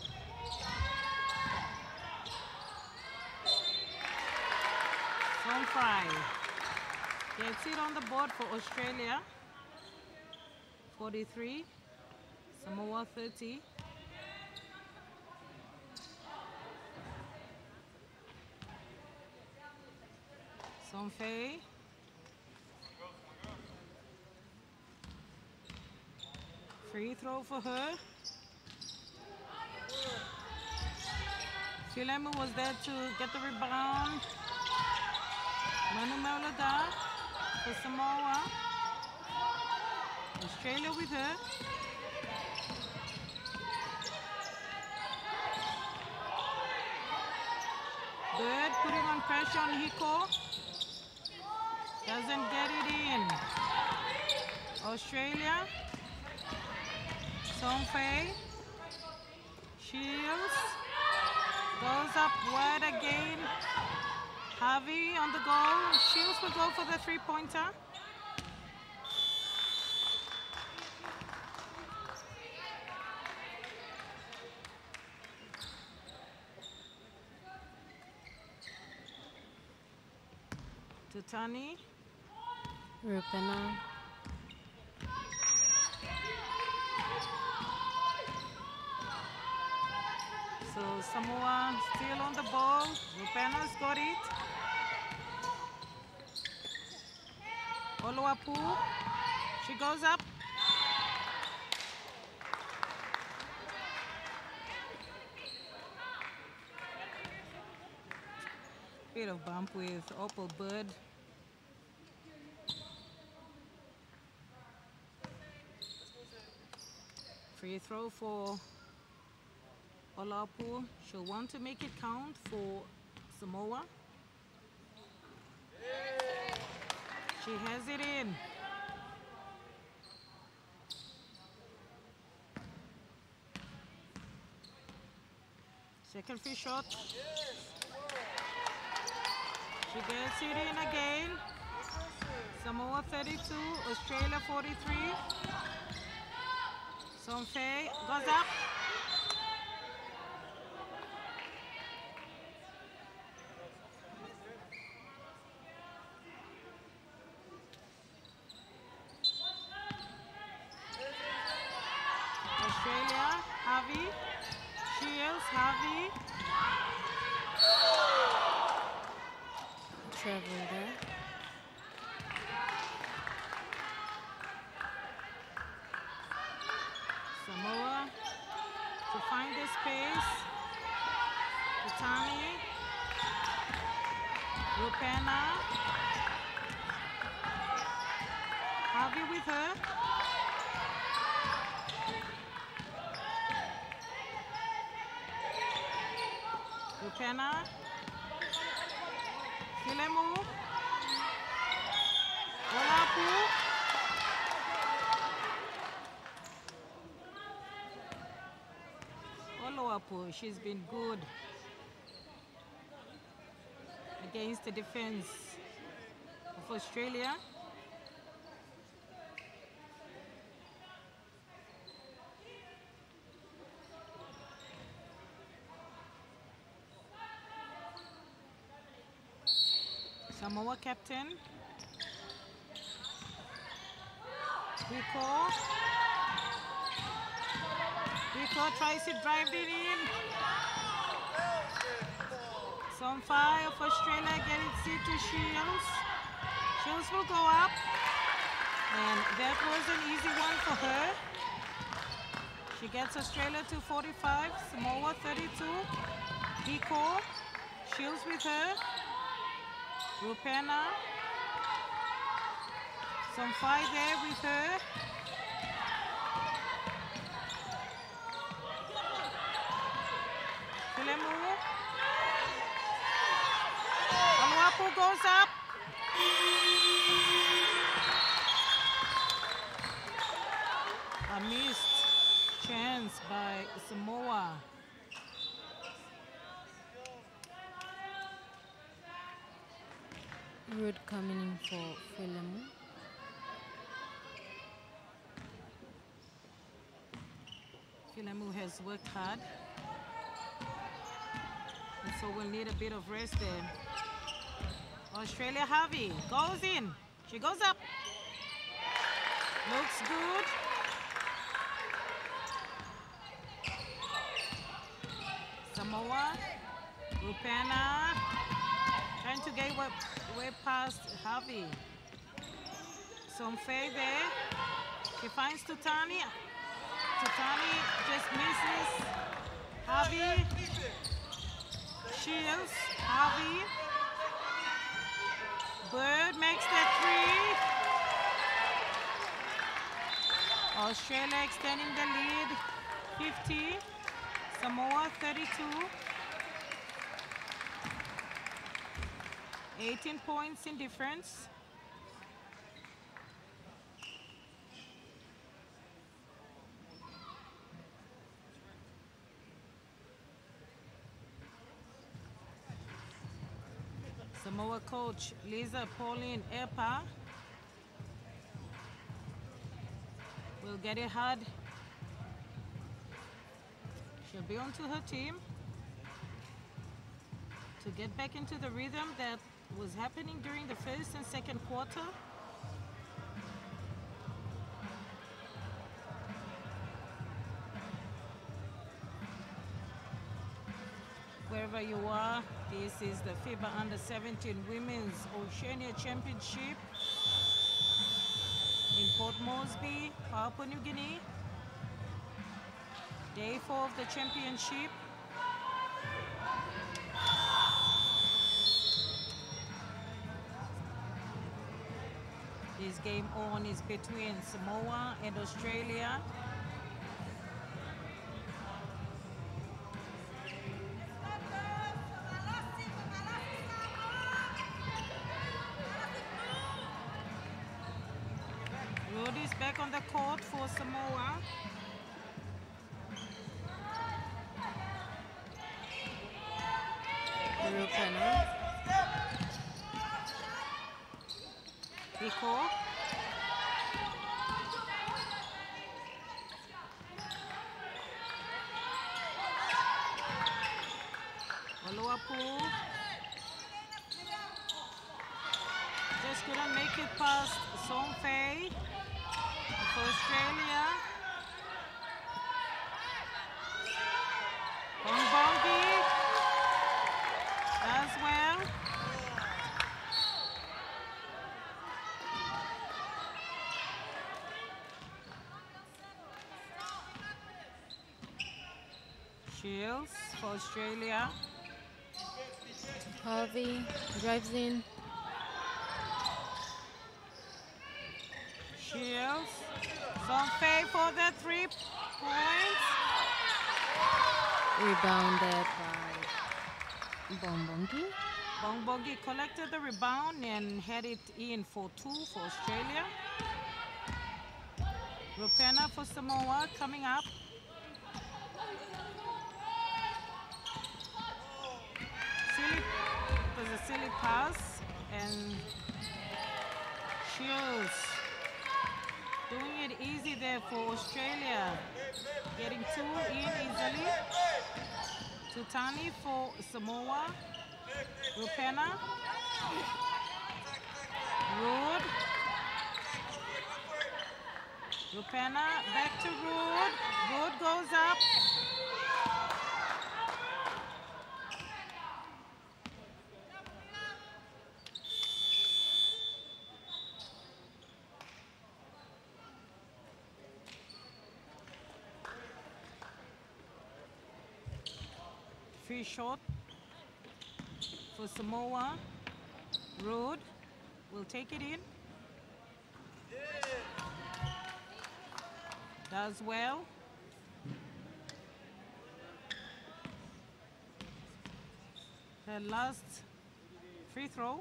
Sonfry gets it on the board for Australia, forty-three, Samoa thirty. Sonfei. Free throw for her. Filemu was there to get the rebound. Manu Maulaga for Samoa. Australia with her. Bird putting on pressure on Hiko. Doesn't get it in. Australia. Sonfei. Shields. Goes up wide again. Harvey on the goal. Shields will go for the three-pointer. Tutani. Rupena. So Samoa still on the ball. Rupena's got it. Oluwapu. She goes up. Bit of bump with Opal Bird. Free throw for Olapu. She'll want to make it count for Samoa. She has it in. Second free shot. She gets it in again. Samoa thirty-two, Australia forty-three. Sonfei goes up. Australia, Harvey. Tani. Rupena. Harvey with her. Rupena. Filemu. Olapu. Oloapu, she's been good against the defense of Australia. Samoa captain. Rico. Rico tries to drive it in. Some fire of Australia getting it to Shields. Shields will go up. And that was an easy one for her. She gets Australia to forty-five, Samoa thirty-two. Rico. Shields with her. Rupena. Some fight there with her. Filemu. Oluwapu goes up. A missed chance by Samoa. Rude coming in for Filemu. Filemu has worked hard, and so we'll need a bit of rest there. Australia Harvey goes in. She goes up. Looks good. Samoa. Rupena. Trying to get way, way past Harvey. Some fade there. She finds Tutani. Tutani just misses. Harvey. Shields. Harvey. Bird makes that three. Australia extending the lead. fifty. Samoa thirty-two. eighteen points in difference. Samoa coach Lisa Pauline Epa will get it hard. She'll be onto her team to get back into the rhythm that was happening during the first and second quarter. Wherever you are, this is the FIBA Under seventeen Women's Oceania Championship in Port Moresby, Papua New Guinea. Day four of the championship. This game on is between Samoa and Australia. Rudy's back on the court for Samoa. Rupena. Rico. Oluwapu. Just couldn't make it past Songfei for Australia. Bongbongi as well. Shields for Australia. Harvey drives in. Shields. Songfei for the three points. Rebounded by Bongbongi. Bongbongi collected the rebound and had it in for two for Australia. Rupena for Samoa coming up. Silly, it was a silly pass, and Shields doing it easy there for Australia. Getting two in easily. Tutani for Samoa. Rupena. Rood. Rupena back to Rood. Rood goes up. Free shot for Samoa. Rood will take it in. Does well. Her last free throw.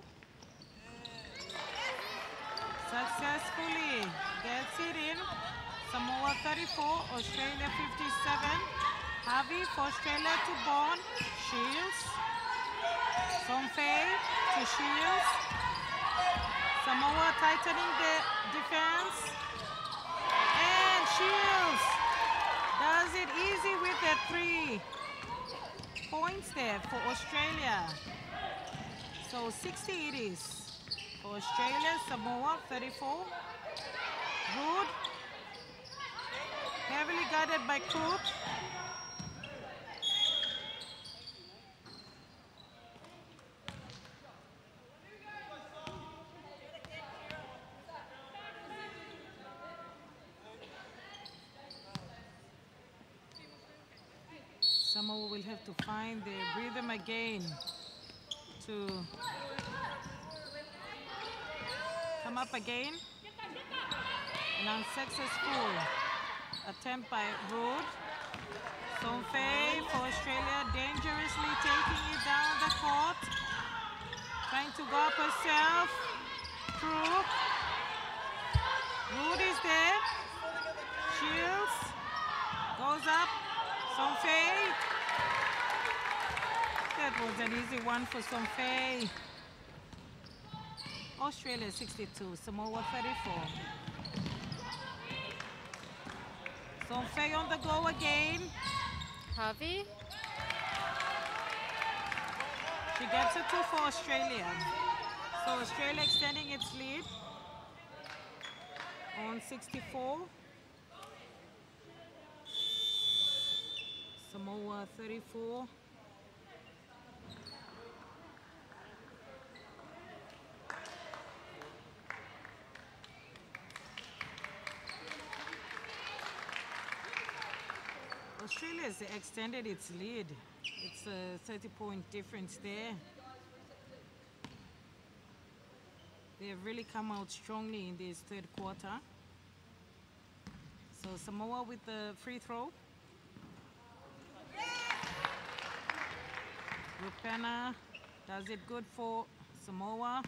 Successfully gets it in. Samoa thirty-four, Australia fifty-seven. Harvey for Australia to Bond. Shields. Songfei to Shields. Samoa tightening the defense. And Shields does it easy with the three points there for Australia. So sixty it is for Australia. Samoa thirty-four. Rood. Heavily guarded by Cook. Samoa will have to find their rhythm again to come up again. An unsuccessful attempt by Rood. Songfei for Australia dangerously taking it down the court. Trying to go up herself. Crook. Rood is there. Shields. Goes up. Songfei. That was an easy one for Songfei. Australia sixty-two, Samoa thirty-four. Songfei on the go again. Harvey. She gets a two for Australia. So Australia extending its lead on sixty-four. Samoa thirty-four. Australia has extended its lead. It's a thirty point difference there. They have really come out strongly in this third quarter. So Samoa with the free throw. Rupena does it good for Samoa.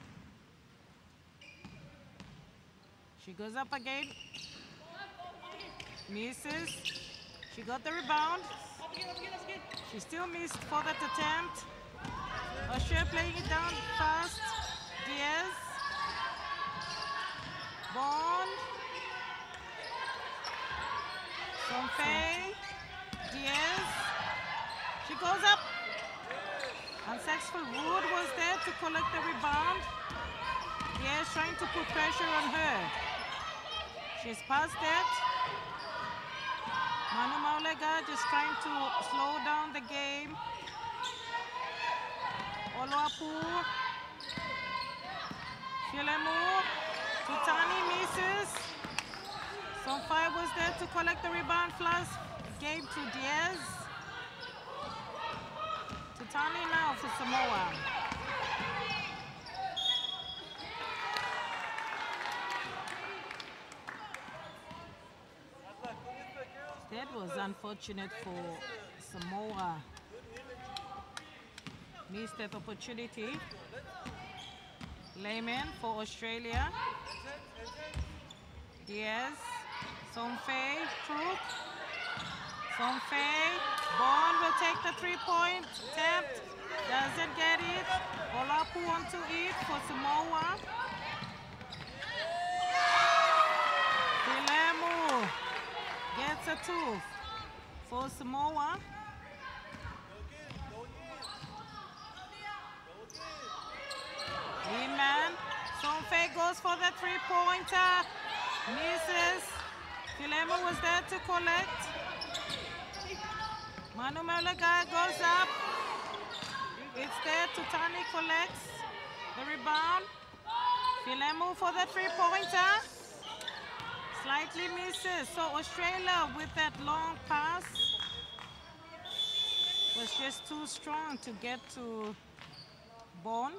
She goes up again. Misses. She got the rebound. She still missed for that attempt. Australia playing it down fast. Diaz. Bond. Songfei. Diaz. She goes up. Unsuccessful. Wood was there to collect the rebound. Diaz trying to put pressure on her. She's past that. Manu Maulega just trying to slow down the game. Oluapu. Filemu. Tutani misses. Songfei was there to collect the rebound. Flash gave to Diaz. To Tutani now for Samoa. That was unfortunate for Samoa. Missed that opportunity. Layman for Australia. Diaz. Somfei. Crook. Somfei. Bond will take the three-point attempt. Doesn't get it. Olapu onto it for Samoa. Filemu gets a two for Samoa. Leeman. Somfei goes for the three-pointer. Misses. Filemu was there to collect. Manu Malaga goes up. It's there. Tutani collects the rebound. Filemu for the three-pointer. Slightly misses. So Australia with that long pass was just too strong to get to Bond.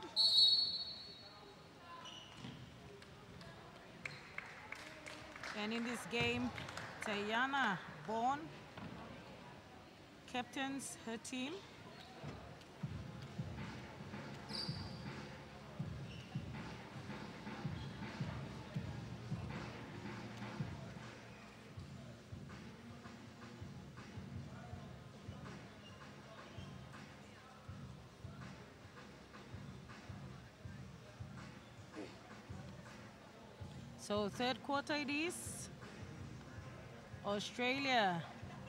And in this game, Tayana Bond captains her team. So third quarter it is. Australia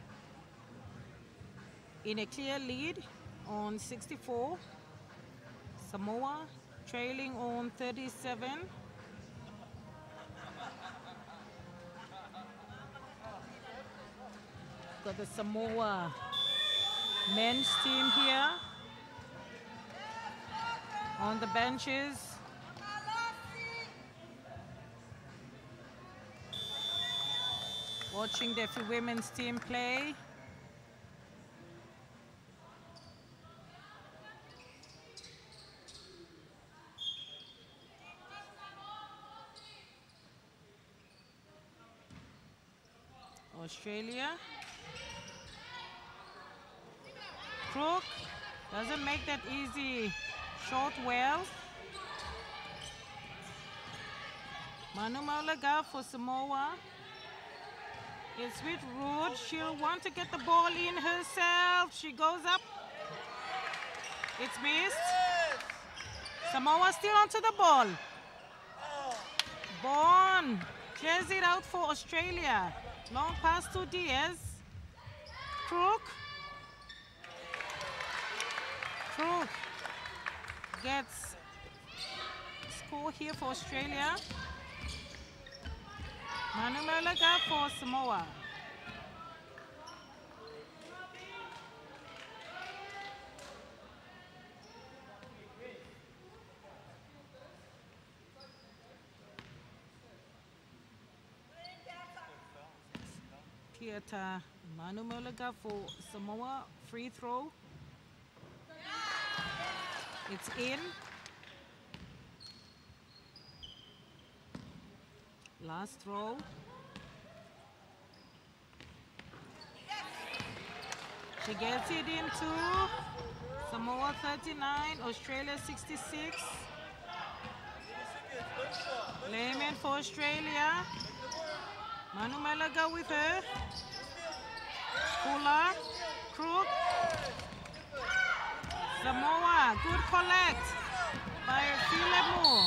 in a clear lead on sixty-four. Samoa trailing on thirty-seven. Got the Samoa men's team here on the benches. Watching the women's team play. Australia. Crook doesn't make that easy shot well. Manu Malaga for Samoa. It's with Rood. She'll want to get the ball in herself. She goes up. It's missed. Samoa still onto the ball. Bond clears it out for Australia. Long pass to Diaz. Crook. Crook gets score here for Australia. Manu Malaga for Samoa. Kieta Manu Malaga for Samoa. Free throw. It's in. Last throw. She gets it into Samoa thirty-nine, Australia sixty-six. Layman for Australia. Manu Malaga with her. Fuller. Crook. Samoa, good collect by Filemu.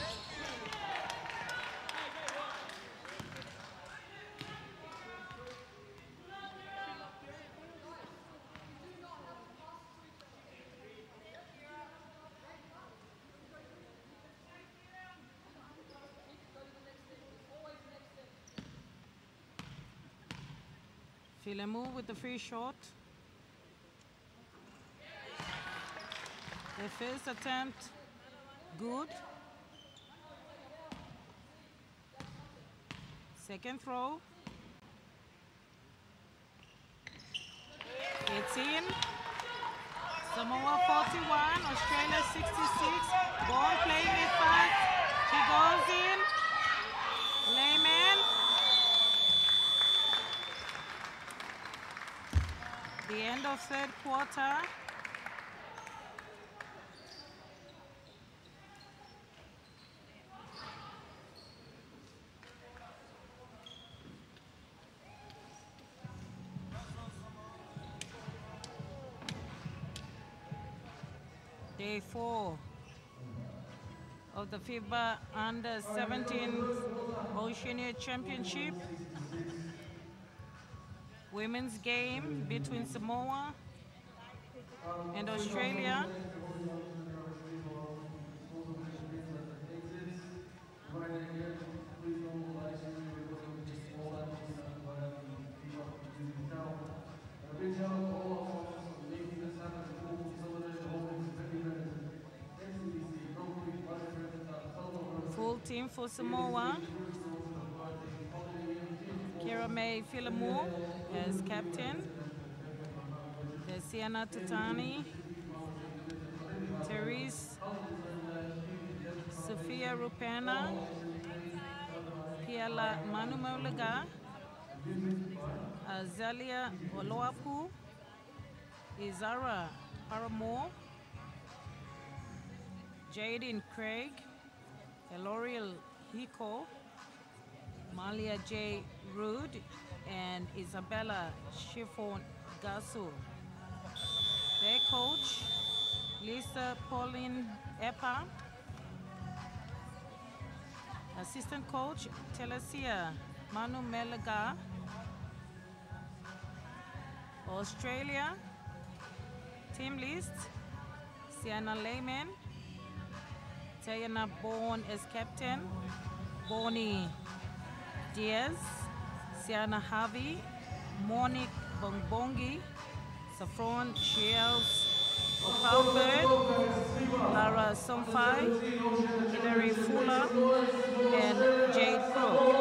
Filemu with the free shot. The first attempt, good. Second throw. It's in. Samoa forty-one, Australia sixty-six. Ball playing it fast. She goes in. Layman. The end of third quarter. Day four of the FIBA Under seventeen Oceania Championship. Women's game between Samoa and Australia. Full team for Samoa. Kira May Filamu as captain. There's Sienna Tutani, Therese Sophia Rupena, Piala Manu Maulaga, Azalia Oloapu, Izara Paramore, Jaden Craig, Eloriel Hiko, Malia J. Rude, and Isabella Chiffon Gasu. Their coach, Lisa Pauline Epa. Assistant coach, Telesia Manu Melaga. Australia, team list, Sienna Layman, Tayana Bourne as captain, Bonnie Diaz, Sienna Harvey, Monique Bongbongi, Saffron Shields O'Calbert, Lara Somfai, Hilary Fuller, and Jade Crook.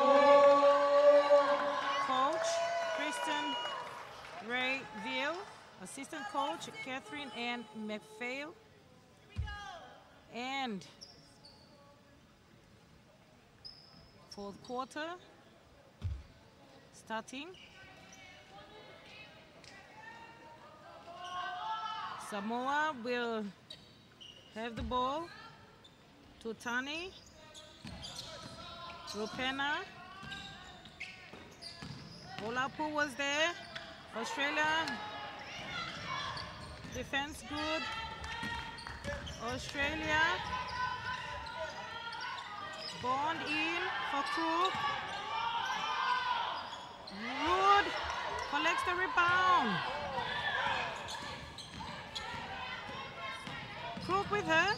Coach, Kristen Ray Veal. Assistant coach, Catherine Ann McPhail. And fourth quarter, starting. Samoa will have the ball. Tutani, Rupena, Olapu was there. Australia, defense good. Australia, Bond in for Crook. Rude collects the rebound. Crook with her.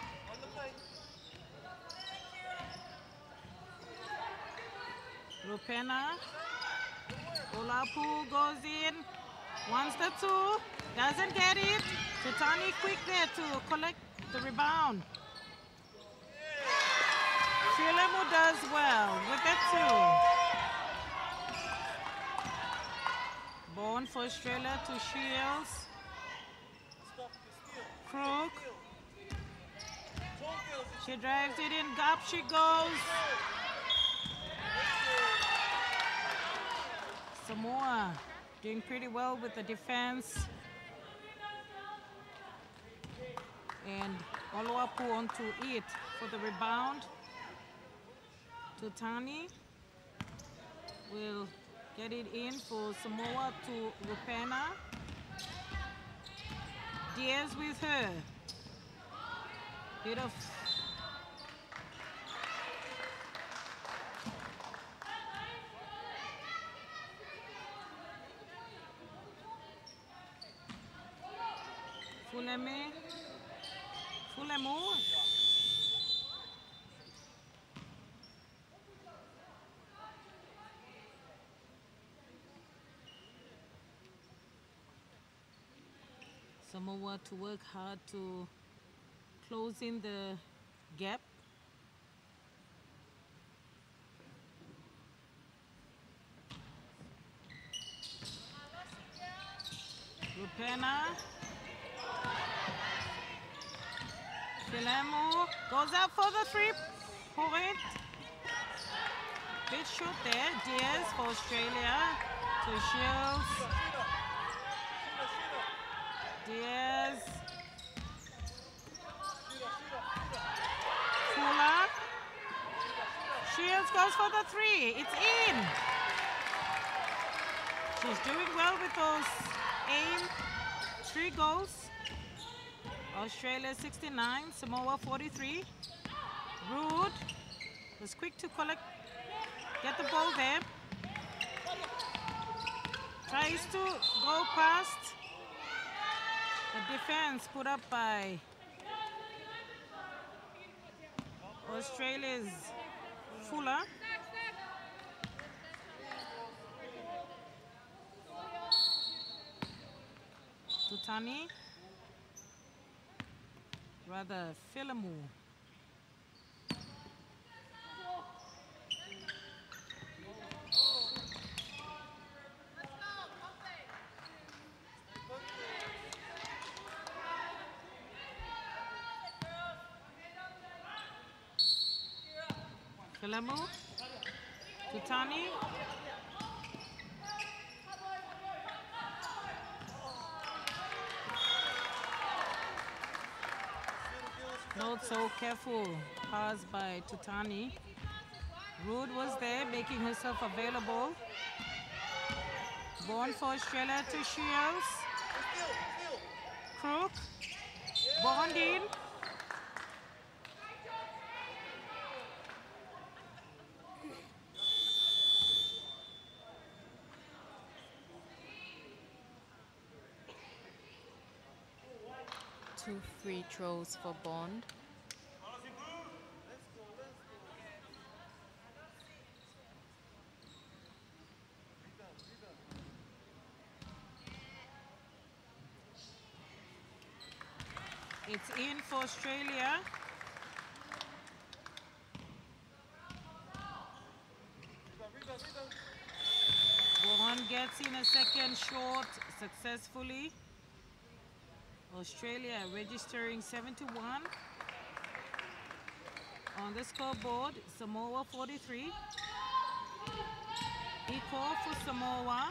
Rupena. Olapu goes in. Wants the two. Doesn't get it. Tutani quick there to collect the rebound. Filemu does well with the two. Born for Australia to Shields. Crook. She drives it in. Up she goes. Samoa doing pretty well with the defense. And Oloapu onto it for the rebound. Tutani will get it in for Samoa to Rupena. Diaz with her. Bit of Fuleme. Fulemu. Samoa to work hard to close in the gap. Rupena. Filemo goes up for the three point. Big shot there. Diaz for Australia to Shields. Diaz. Fuller. Shields goes for the three. It's in. She's doing well with those aim. Three goals. Australia sixty-nine, Samoa forty-three. Rude was quick to collect, get the ball there. Tries to go past the defense put up by Australia's Fuller. Tutani. Rather Filemu. Filemu. Tutani. Not so careful pass by Tutani. Rude was there making herself available. Born for Australia to Shields. Crook. Bond in. Two free throws for Bond. It's in for Australia. Bond gets in a second short successfully. Australia registering seventy-one on the scoreboard. Samoa forty-three. Equal for Samoa.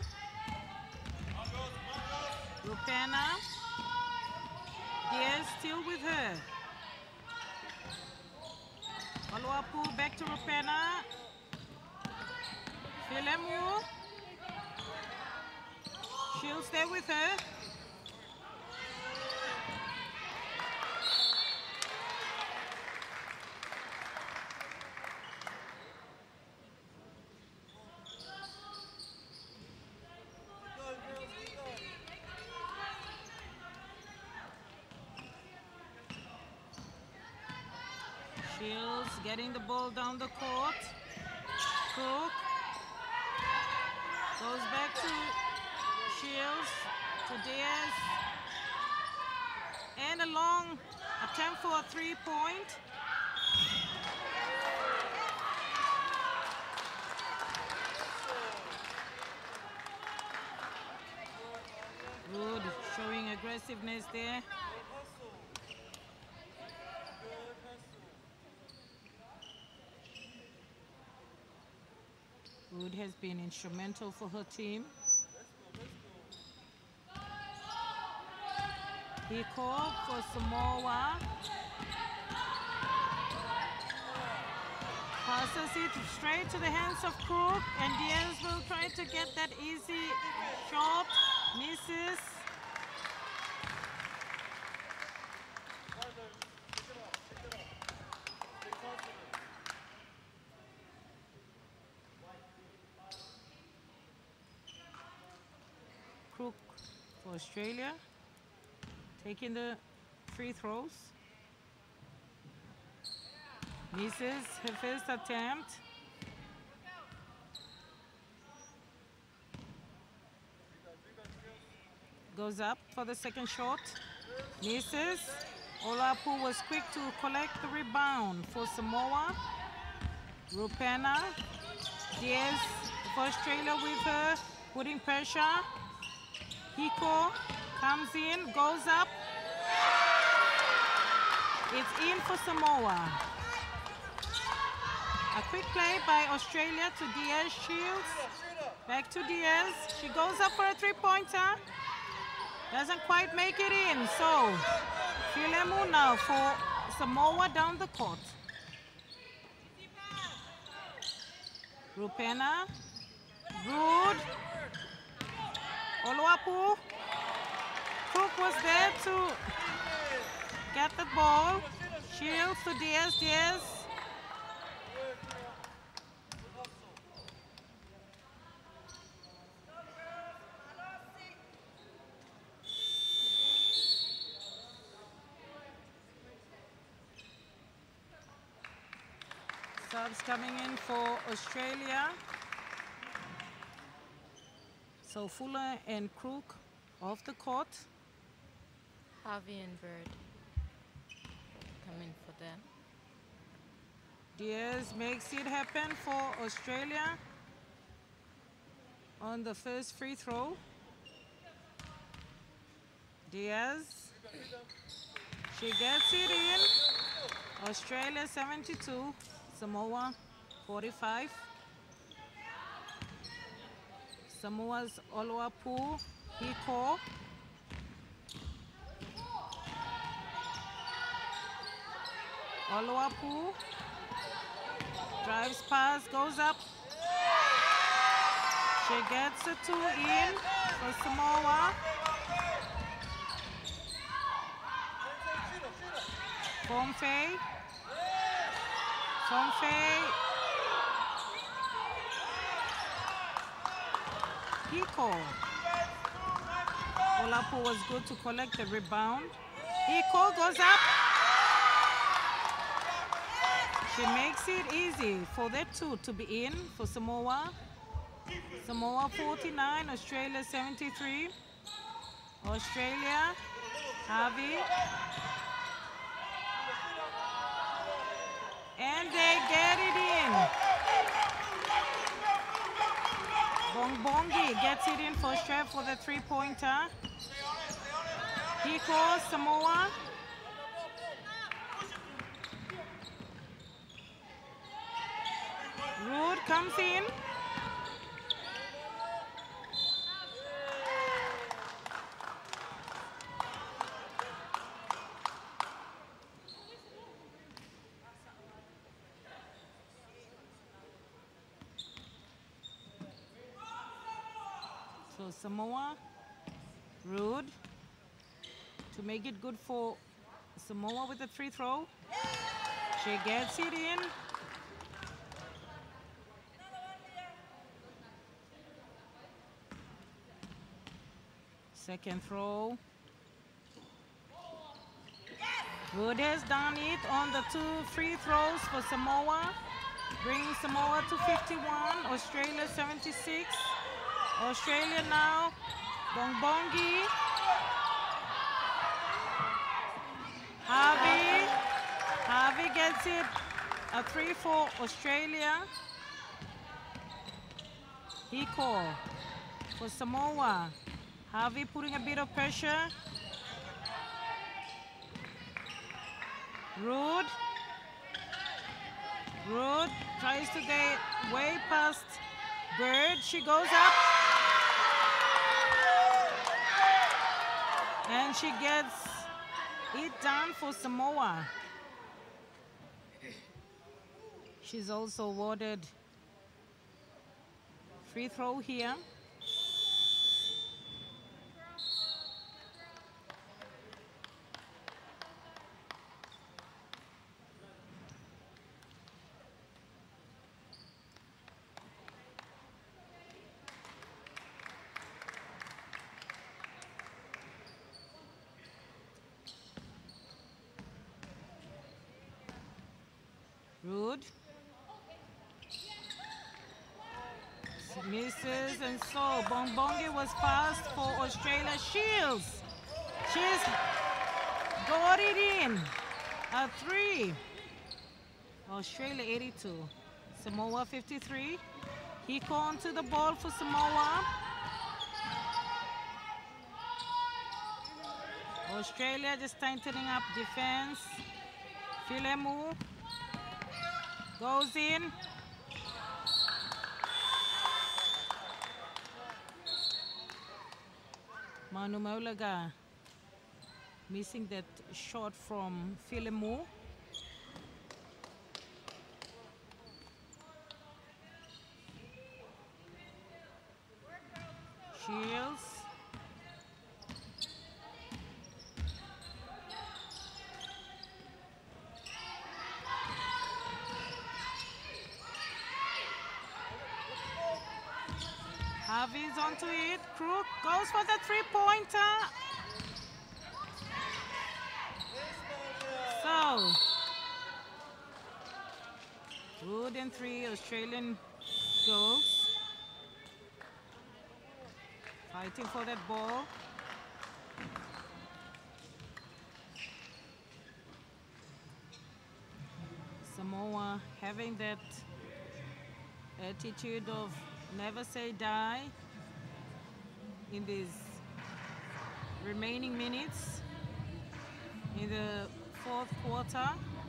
Rupena. Diaz still with her. Oluwapu back to Rupena. Filemu. She'll stay with her. Shields getting the ball down the court. Cook goes back to Shields, to Diaz. And a long attempt for a three-point. Good, showing aggressiveness there. Wood has been instrumental for her team. He called for Samoa. Passes it straight to the hands of Crook, and Diaz will try to get that easy shot. Misses. Crook for Australia, taking the free throws. Misses her first attempt. Goes up for the second shot. Misses. Olapu was quick to collect the rebound for Samoa. Rupena. Diaz for Australia with her, putting pressure. Hiko comes in, goes up. It's in for Samoa. A quick play by Australia to Diaz Shields. Back to Diaz. She goes up for a three-pointer. Doesn't quite make it in. So, Filemu now for Samoa down the court. Rupena. Rude. Oluwapu. Cook was there to get the ball. Shields to Diaz. Diaz. Subs coming in for Australia. So Fuller and Crook off the court. Harvey and Bird coming for them. Diaz makes it happen for Australia on the first free throw. Diaz. She gets it in. Australia seventy-two. Samoa forty-five. Samoa's Oluwapu Hiko. Oluwapu drives pass, goes up. She gets the two in for Samoa. Fomfei. Fomfei. Hiko. Oluwapu was good to collect the rebound. Hiko goes up. She makes it easy for that two to be in for Samoa. Samoa forty-nine, Australia seventy-three. Australia, Harvey. And they get it in. Bongbongi gets it in for Australia for the three-pointer. Hiko, Samoa. Rude comes in. So Samoa, Rude, to make it good for Samoa with the free throw. She gets it in. Second throw. Wood has done it on the two free throws for Samoa. Bringing Samoa to fifty-one, Australia seventy-six. Australia now, Bongbongi. Harvey. Harvey gets it, a three for Australia. Hiko for Samoa. Harvey putting a bit of pressure. Rude. Rude tries to get way past Bird. She goes up. And she gets it done for Samoa. She's also awarded free throw here. Rude. Misses, and so Bongbongi was fast for Australia. Shields. She's got it in. A three. Australia eighty-two. Samoa fifty-three. Hiko onto the ball for Samoa. Australia just tightening up defense. Filemu goes in. Manu Maulaga missing that shot from Filemu. Shields. Harvey's onto it. Crook goes for the three-pointer. So, good and three Australian goals. Fighting for that ball. Samoa having that attitude of never say die in these remaining minutes in the fourth quarter.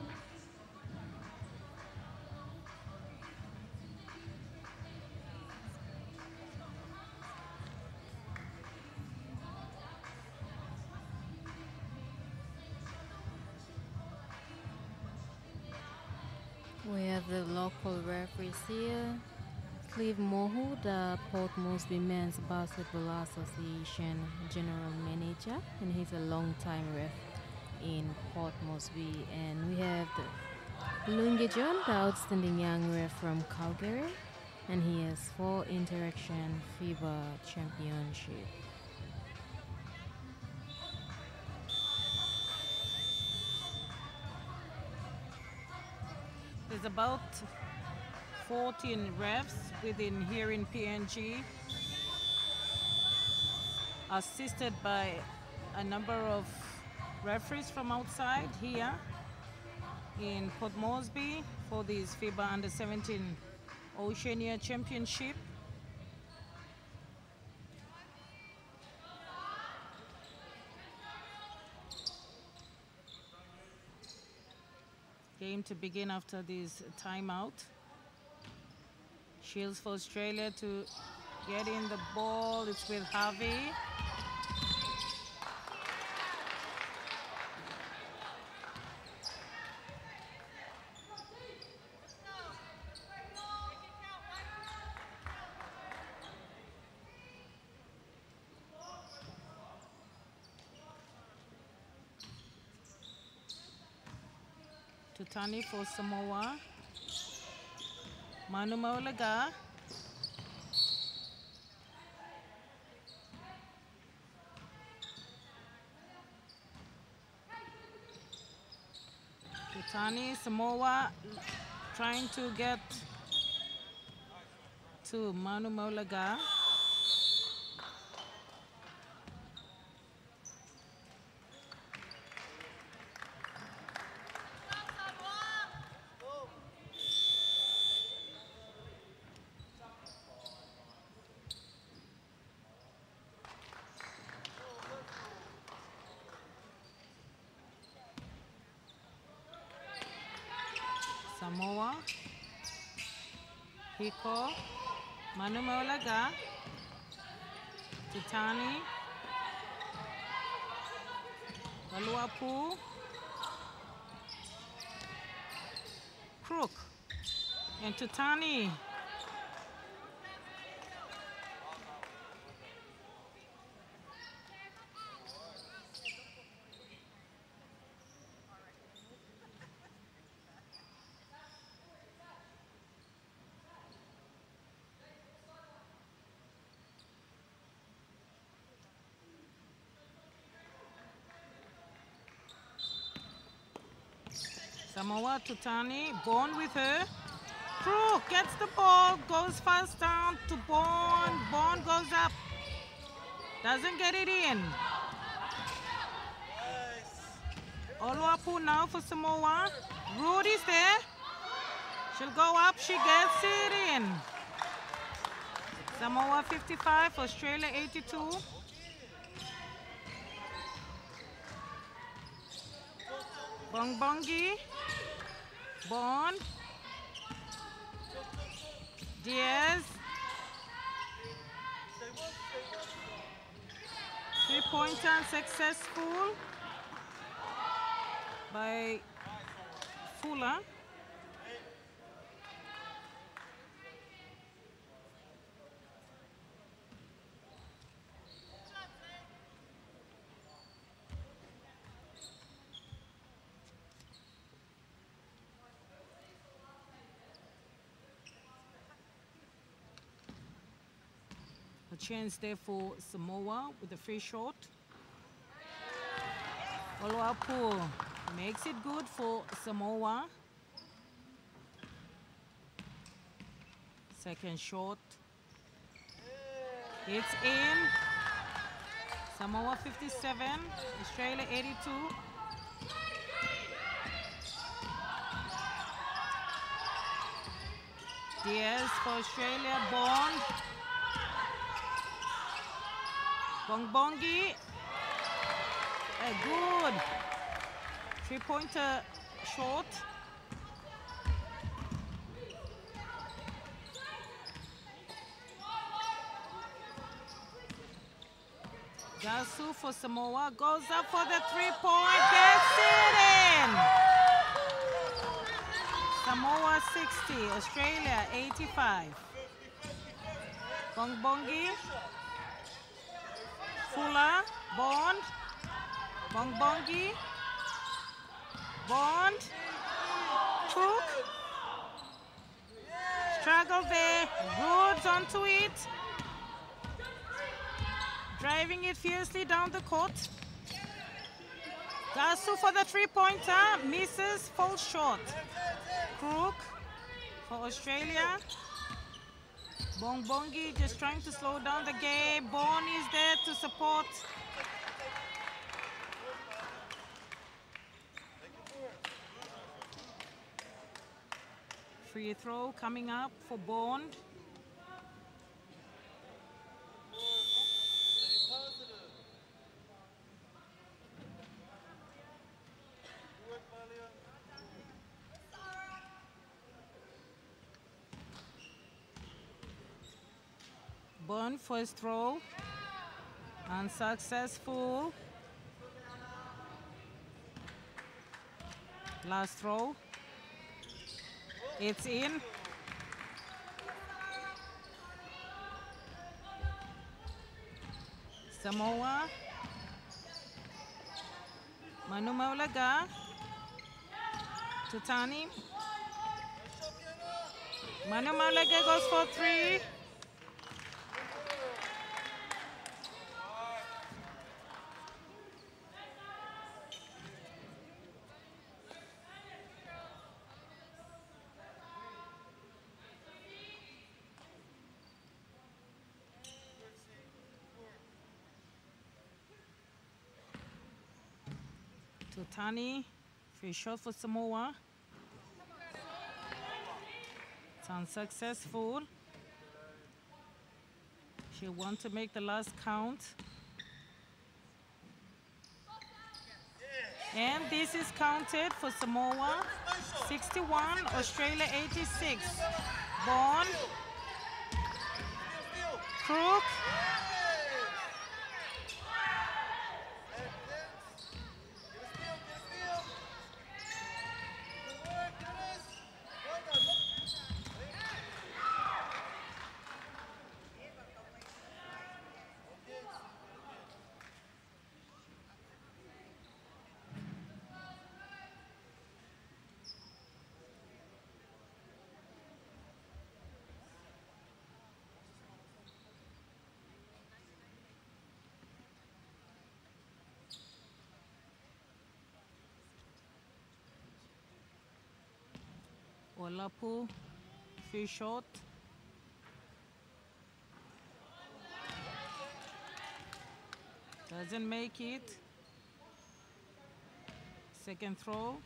We have the local referees here. Clive Mohu, the Port Moresby Men's Basketball Association General Manager, and he's a long-time ref in Port Moresby. And we have the Lungi John, the outstanding young ref from Calgary, and he has four Interaction FIBA Championship. There's about fourteen refs within here in P N G, assisted by a number of referees from outside here in Port Moresby for this FIBA Under seventeen Oceania Championship. Game to begin after this timeout. Shields for Australia to get in the ball. It's with Harvey. Tutani for Samoa. Manu Maulaga. Tutani, Samoa trying to get to Manu Maulaga. Samoa, Hiko, Manu Maulaga, Titani, Valuapu, Crook, and Tutani. Samoa, Tutani, Bond with her. Crook gets the ball, goes fast down to Bond. Bond goes up. Doesn't get it in. Oluapu now for Samoa. Rudy's there. She'll go up, she gets it in. Samoa fifty-five, Australia eighty-two. Bongbongi Bond. Diaz. Three-pointer successful by Fuller. A chance there for Samoa with a free shot. Oluwapu makes it good for Samoa. Second shot. It's in. Samoa fifty-seven, Australia eighty-two. Diaz for Australia, Bond. Bongbongi, a good three-pointer shot. Gasu for Samoa goes up for the three-point, gets it in. Samoa sixty, Australia eighty-five. Bongbongi. Fuller, Bond, Bongbongi, Bond, Cook, struggle there, Woods onto it, driving it fiercely down the court. Gasu for the three-pointer, misses, falls short. Crook for Australia. Bongbongi just trying to slow down the game. Bon is there to support. Free throw coming up for Bond. Bond first throw, unsuccessful. Last throw, it's in. Samoa, Manu Maulaga, Tutani. Manu Maulaga goes for three. Tutani, free shot for Samoa. It's unsuccessful. She wants to make the last count. And this is counted for Samoa. sixty-one, Australia eighty-six. Bond. Crook. Olapu, free shot. Doesn't make it. Second throw.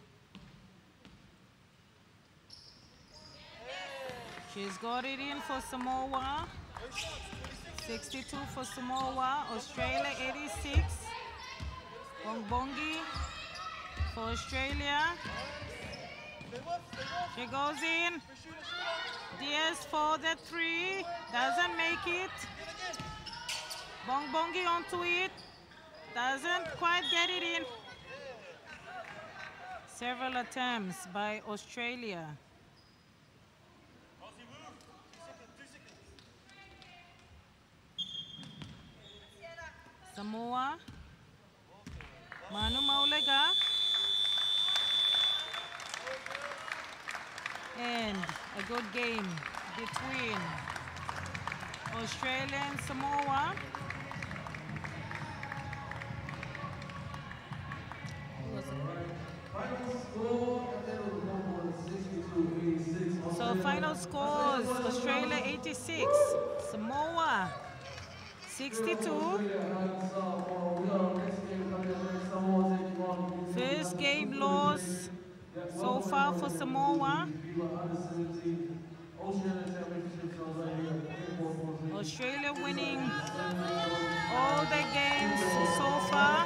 She's got it in for Samoa. sixty-two for Samoa. Australia eighty-six. Bongbongi for Australia. She goes in. Diaz for the three. Doesn't make it. Bongbongi onto it. Doesn't quite get it in. Several attempts by Australia. Samoa. Manu Maulega. And a good game between Australia and Samoa. So final scores, Australia eighty-six, Samoa sixty-two. First game loss so far for Samoa. Australia winning all their games so far.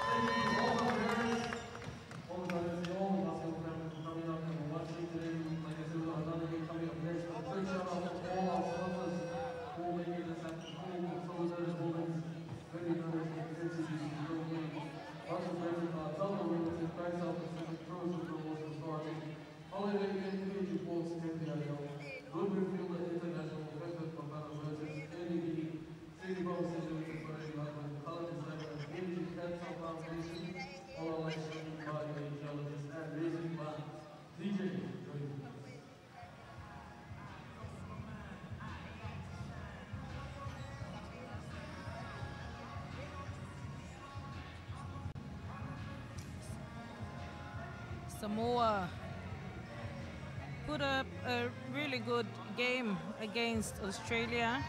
Samoa put up a really good game against Australia,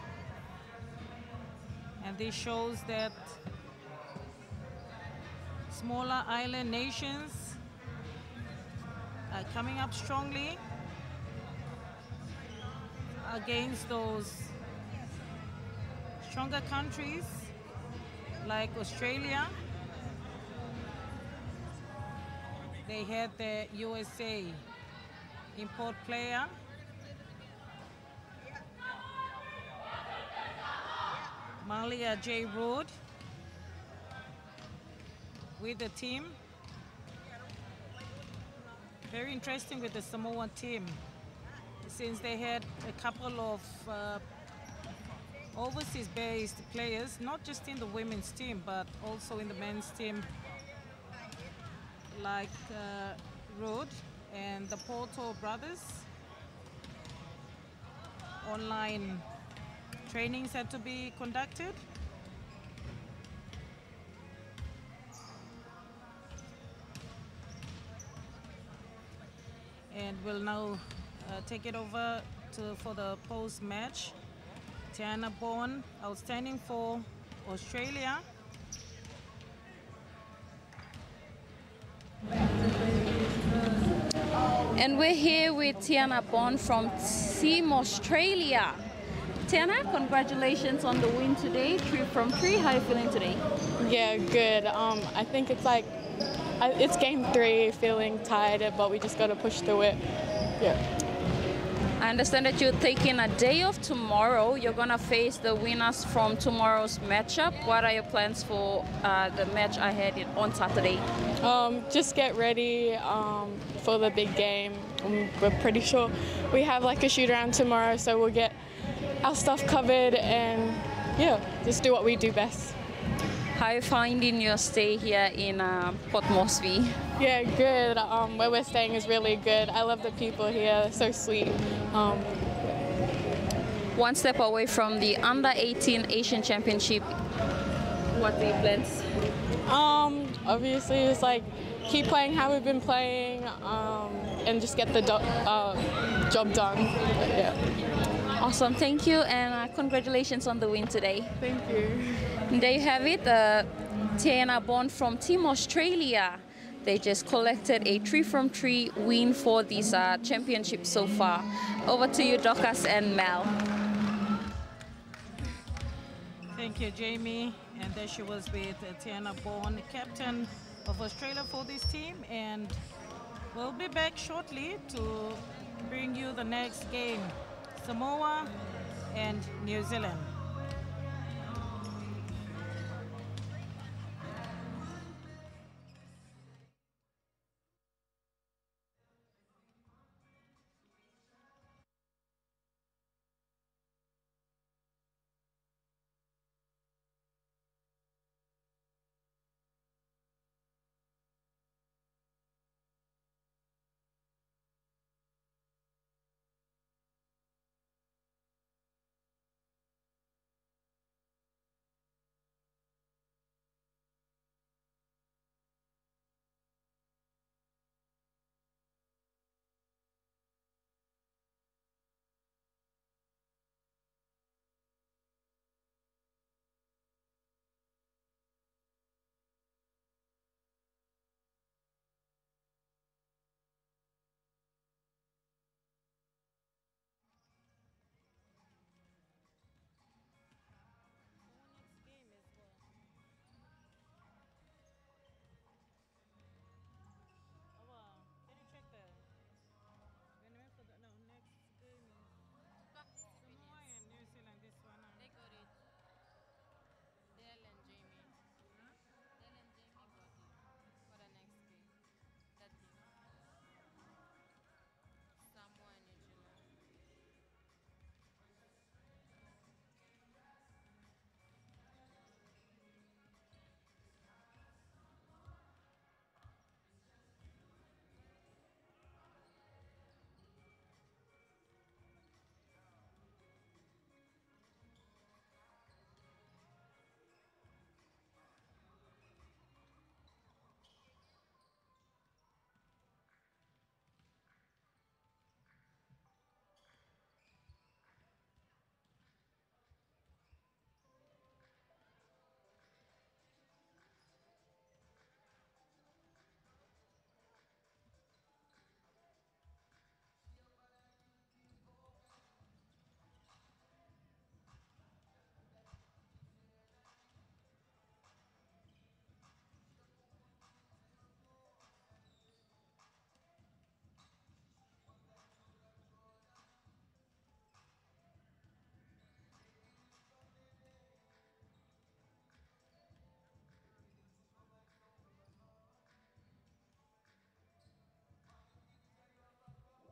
and this shows that smaller island nations are coming up strongly against those stronger countries like Australia. They had the U S A import player. Malia J. Rood with the team. Very interesting with the Samoan team, since they had a couple of uh, overseas-based players, not just in the women's team, but also in the men's team, like uh, Rood and the Porto brothers. Online trainings had to be conducted. And we'll now uh, take it over to for the post-match. Tiana Bond, outstanding for Australia. And we're here with Tiana Bond from Team Australia. Tiana, congratulations on the win today, three from three. How are you feeling today? Yeah, good. Um, I think it's like, I, it's game three, feeling tired, but we just got to push through it. Yeah. I understand that you're taking a day off tomorrow. You're going to face the winners from tomorrow's matchup. What are your plans for uh, the match ahead in, on Saturday? Um, just get ready um, for the big game. Um, we're pretty sure we have like a shoot around tomorrow, so we'll get our stuff covered and yeah, just do what we do best. How are you finding your stay here in uh, Port Moresby? Yeah, good. Um, where we're staying is really good. I love the people here, they're so sweet. Um, One step away from the under eighteen Asian Championship, what are your plans? um, obviously, it's like keep playing how we've been playing um, and just get the do uh, job done. But, yeah. Awesome, thank you, and uh, congratulations on the win today. Thank you. And there you have it, uh, Tiana Bond from Team Australia. They just collected a three from three win for this uh, championship so far. Over to you, Dorcas and Mel. Thank you, Jamie. And there she was with uh, Tiana Bond, captain of Australia for this team. And We'll be back shortly to bring you the next game, Samoa and New Zealand.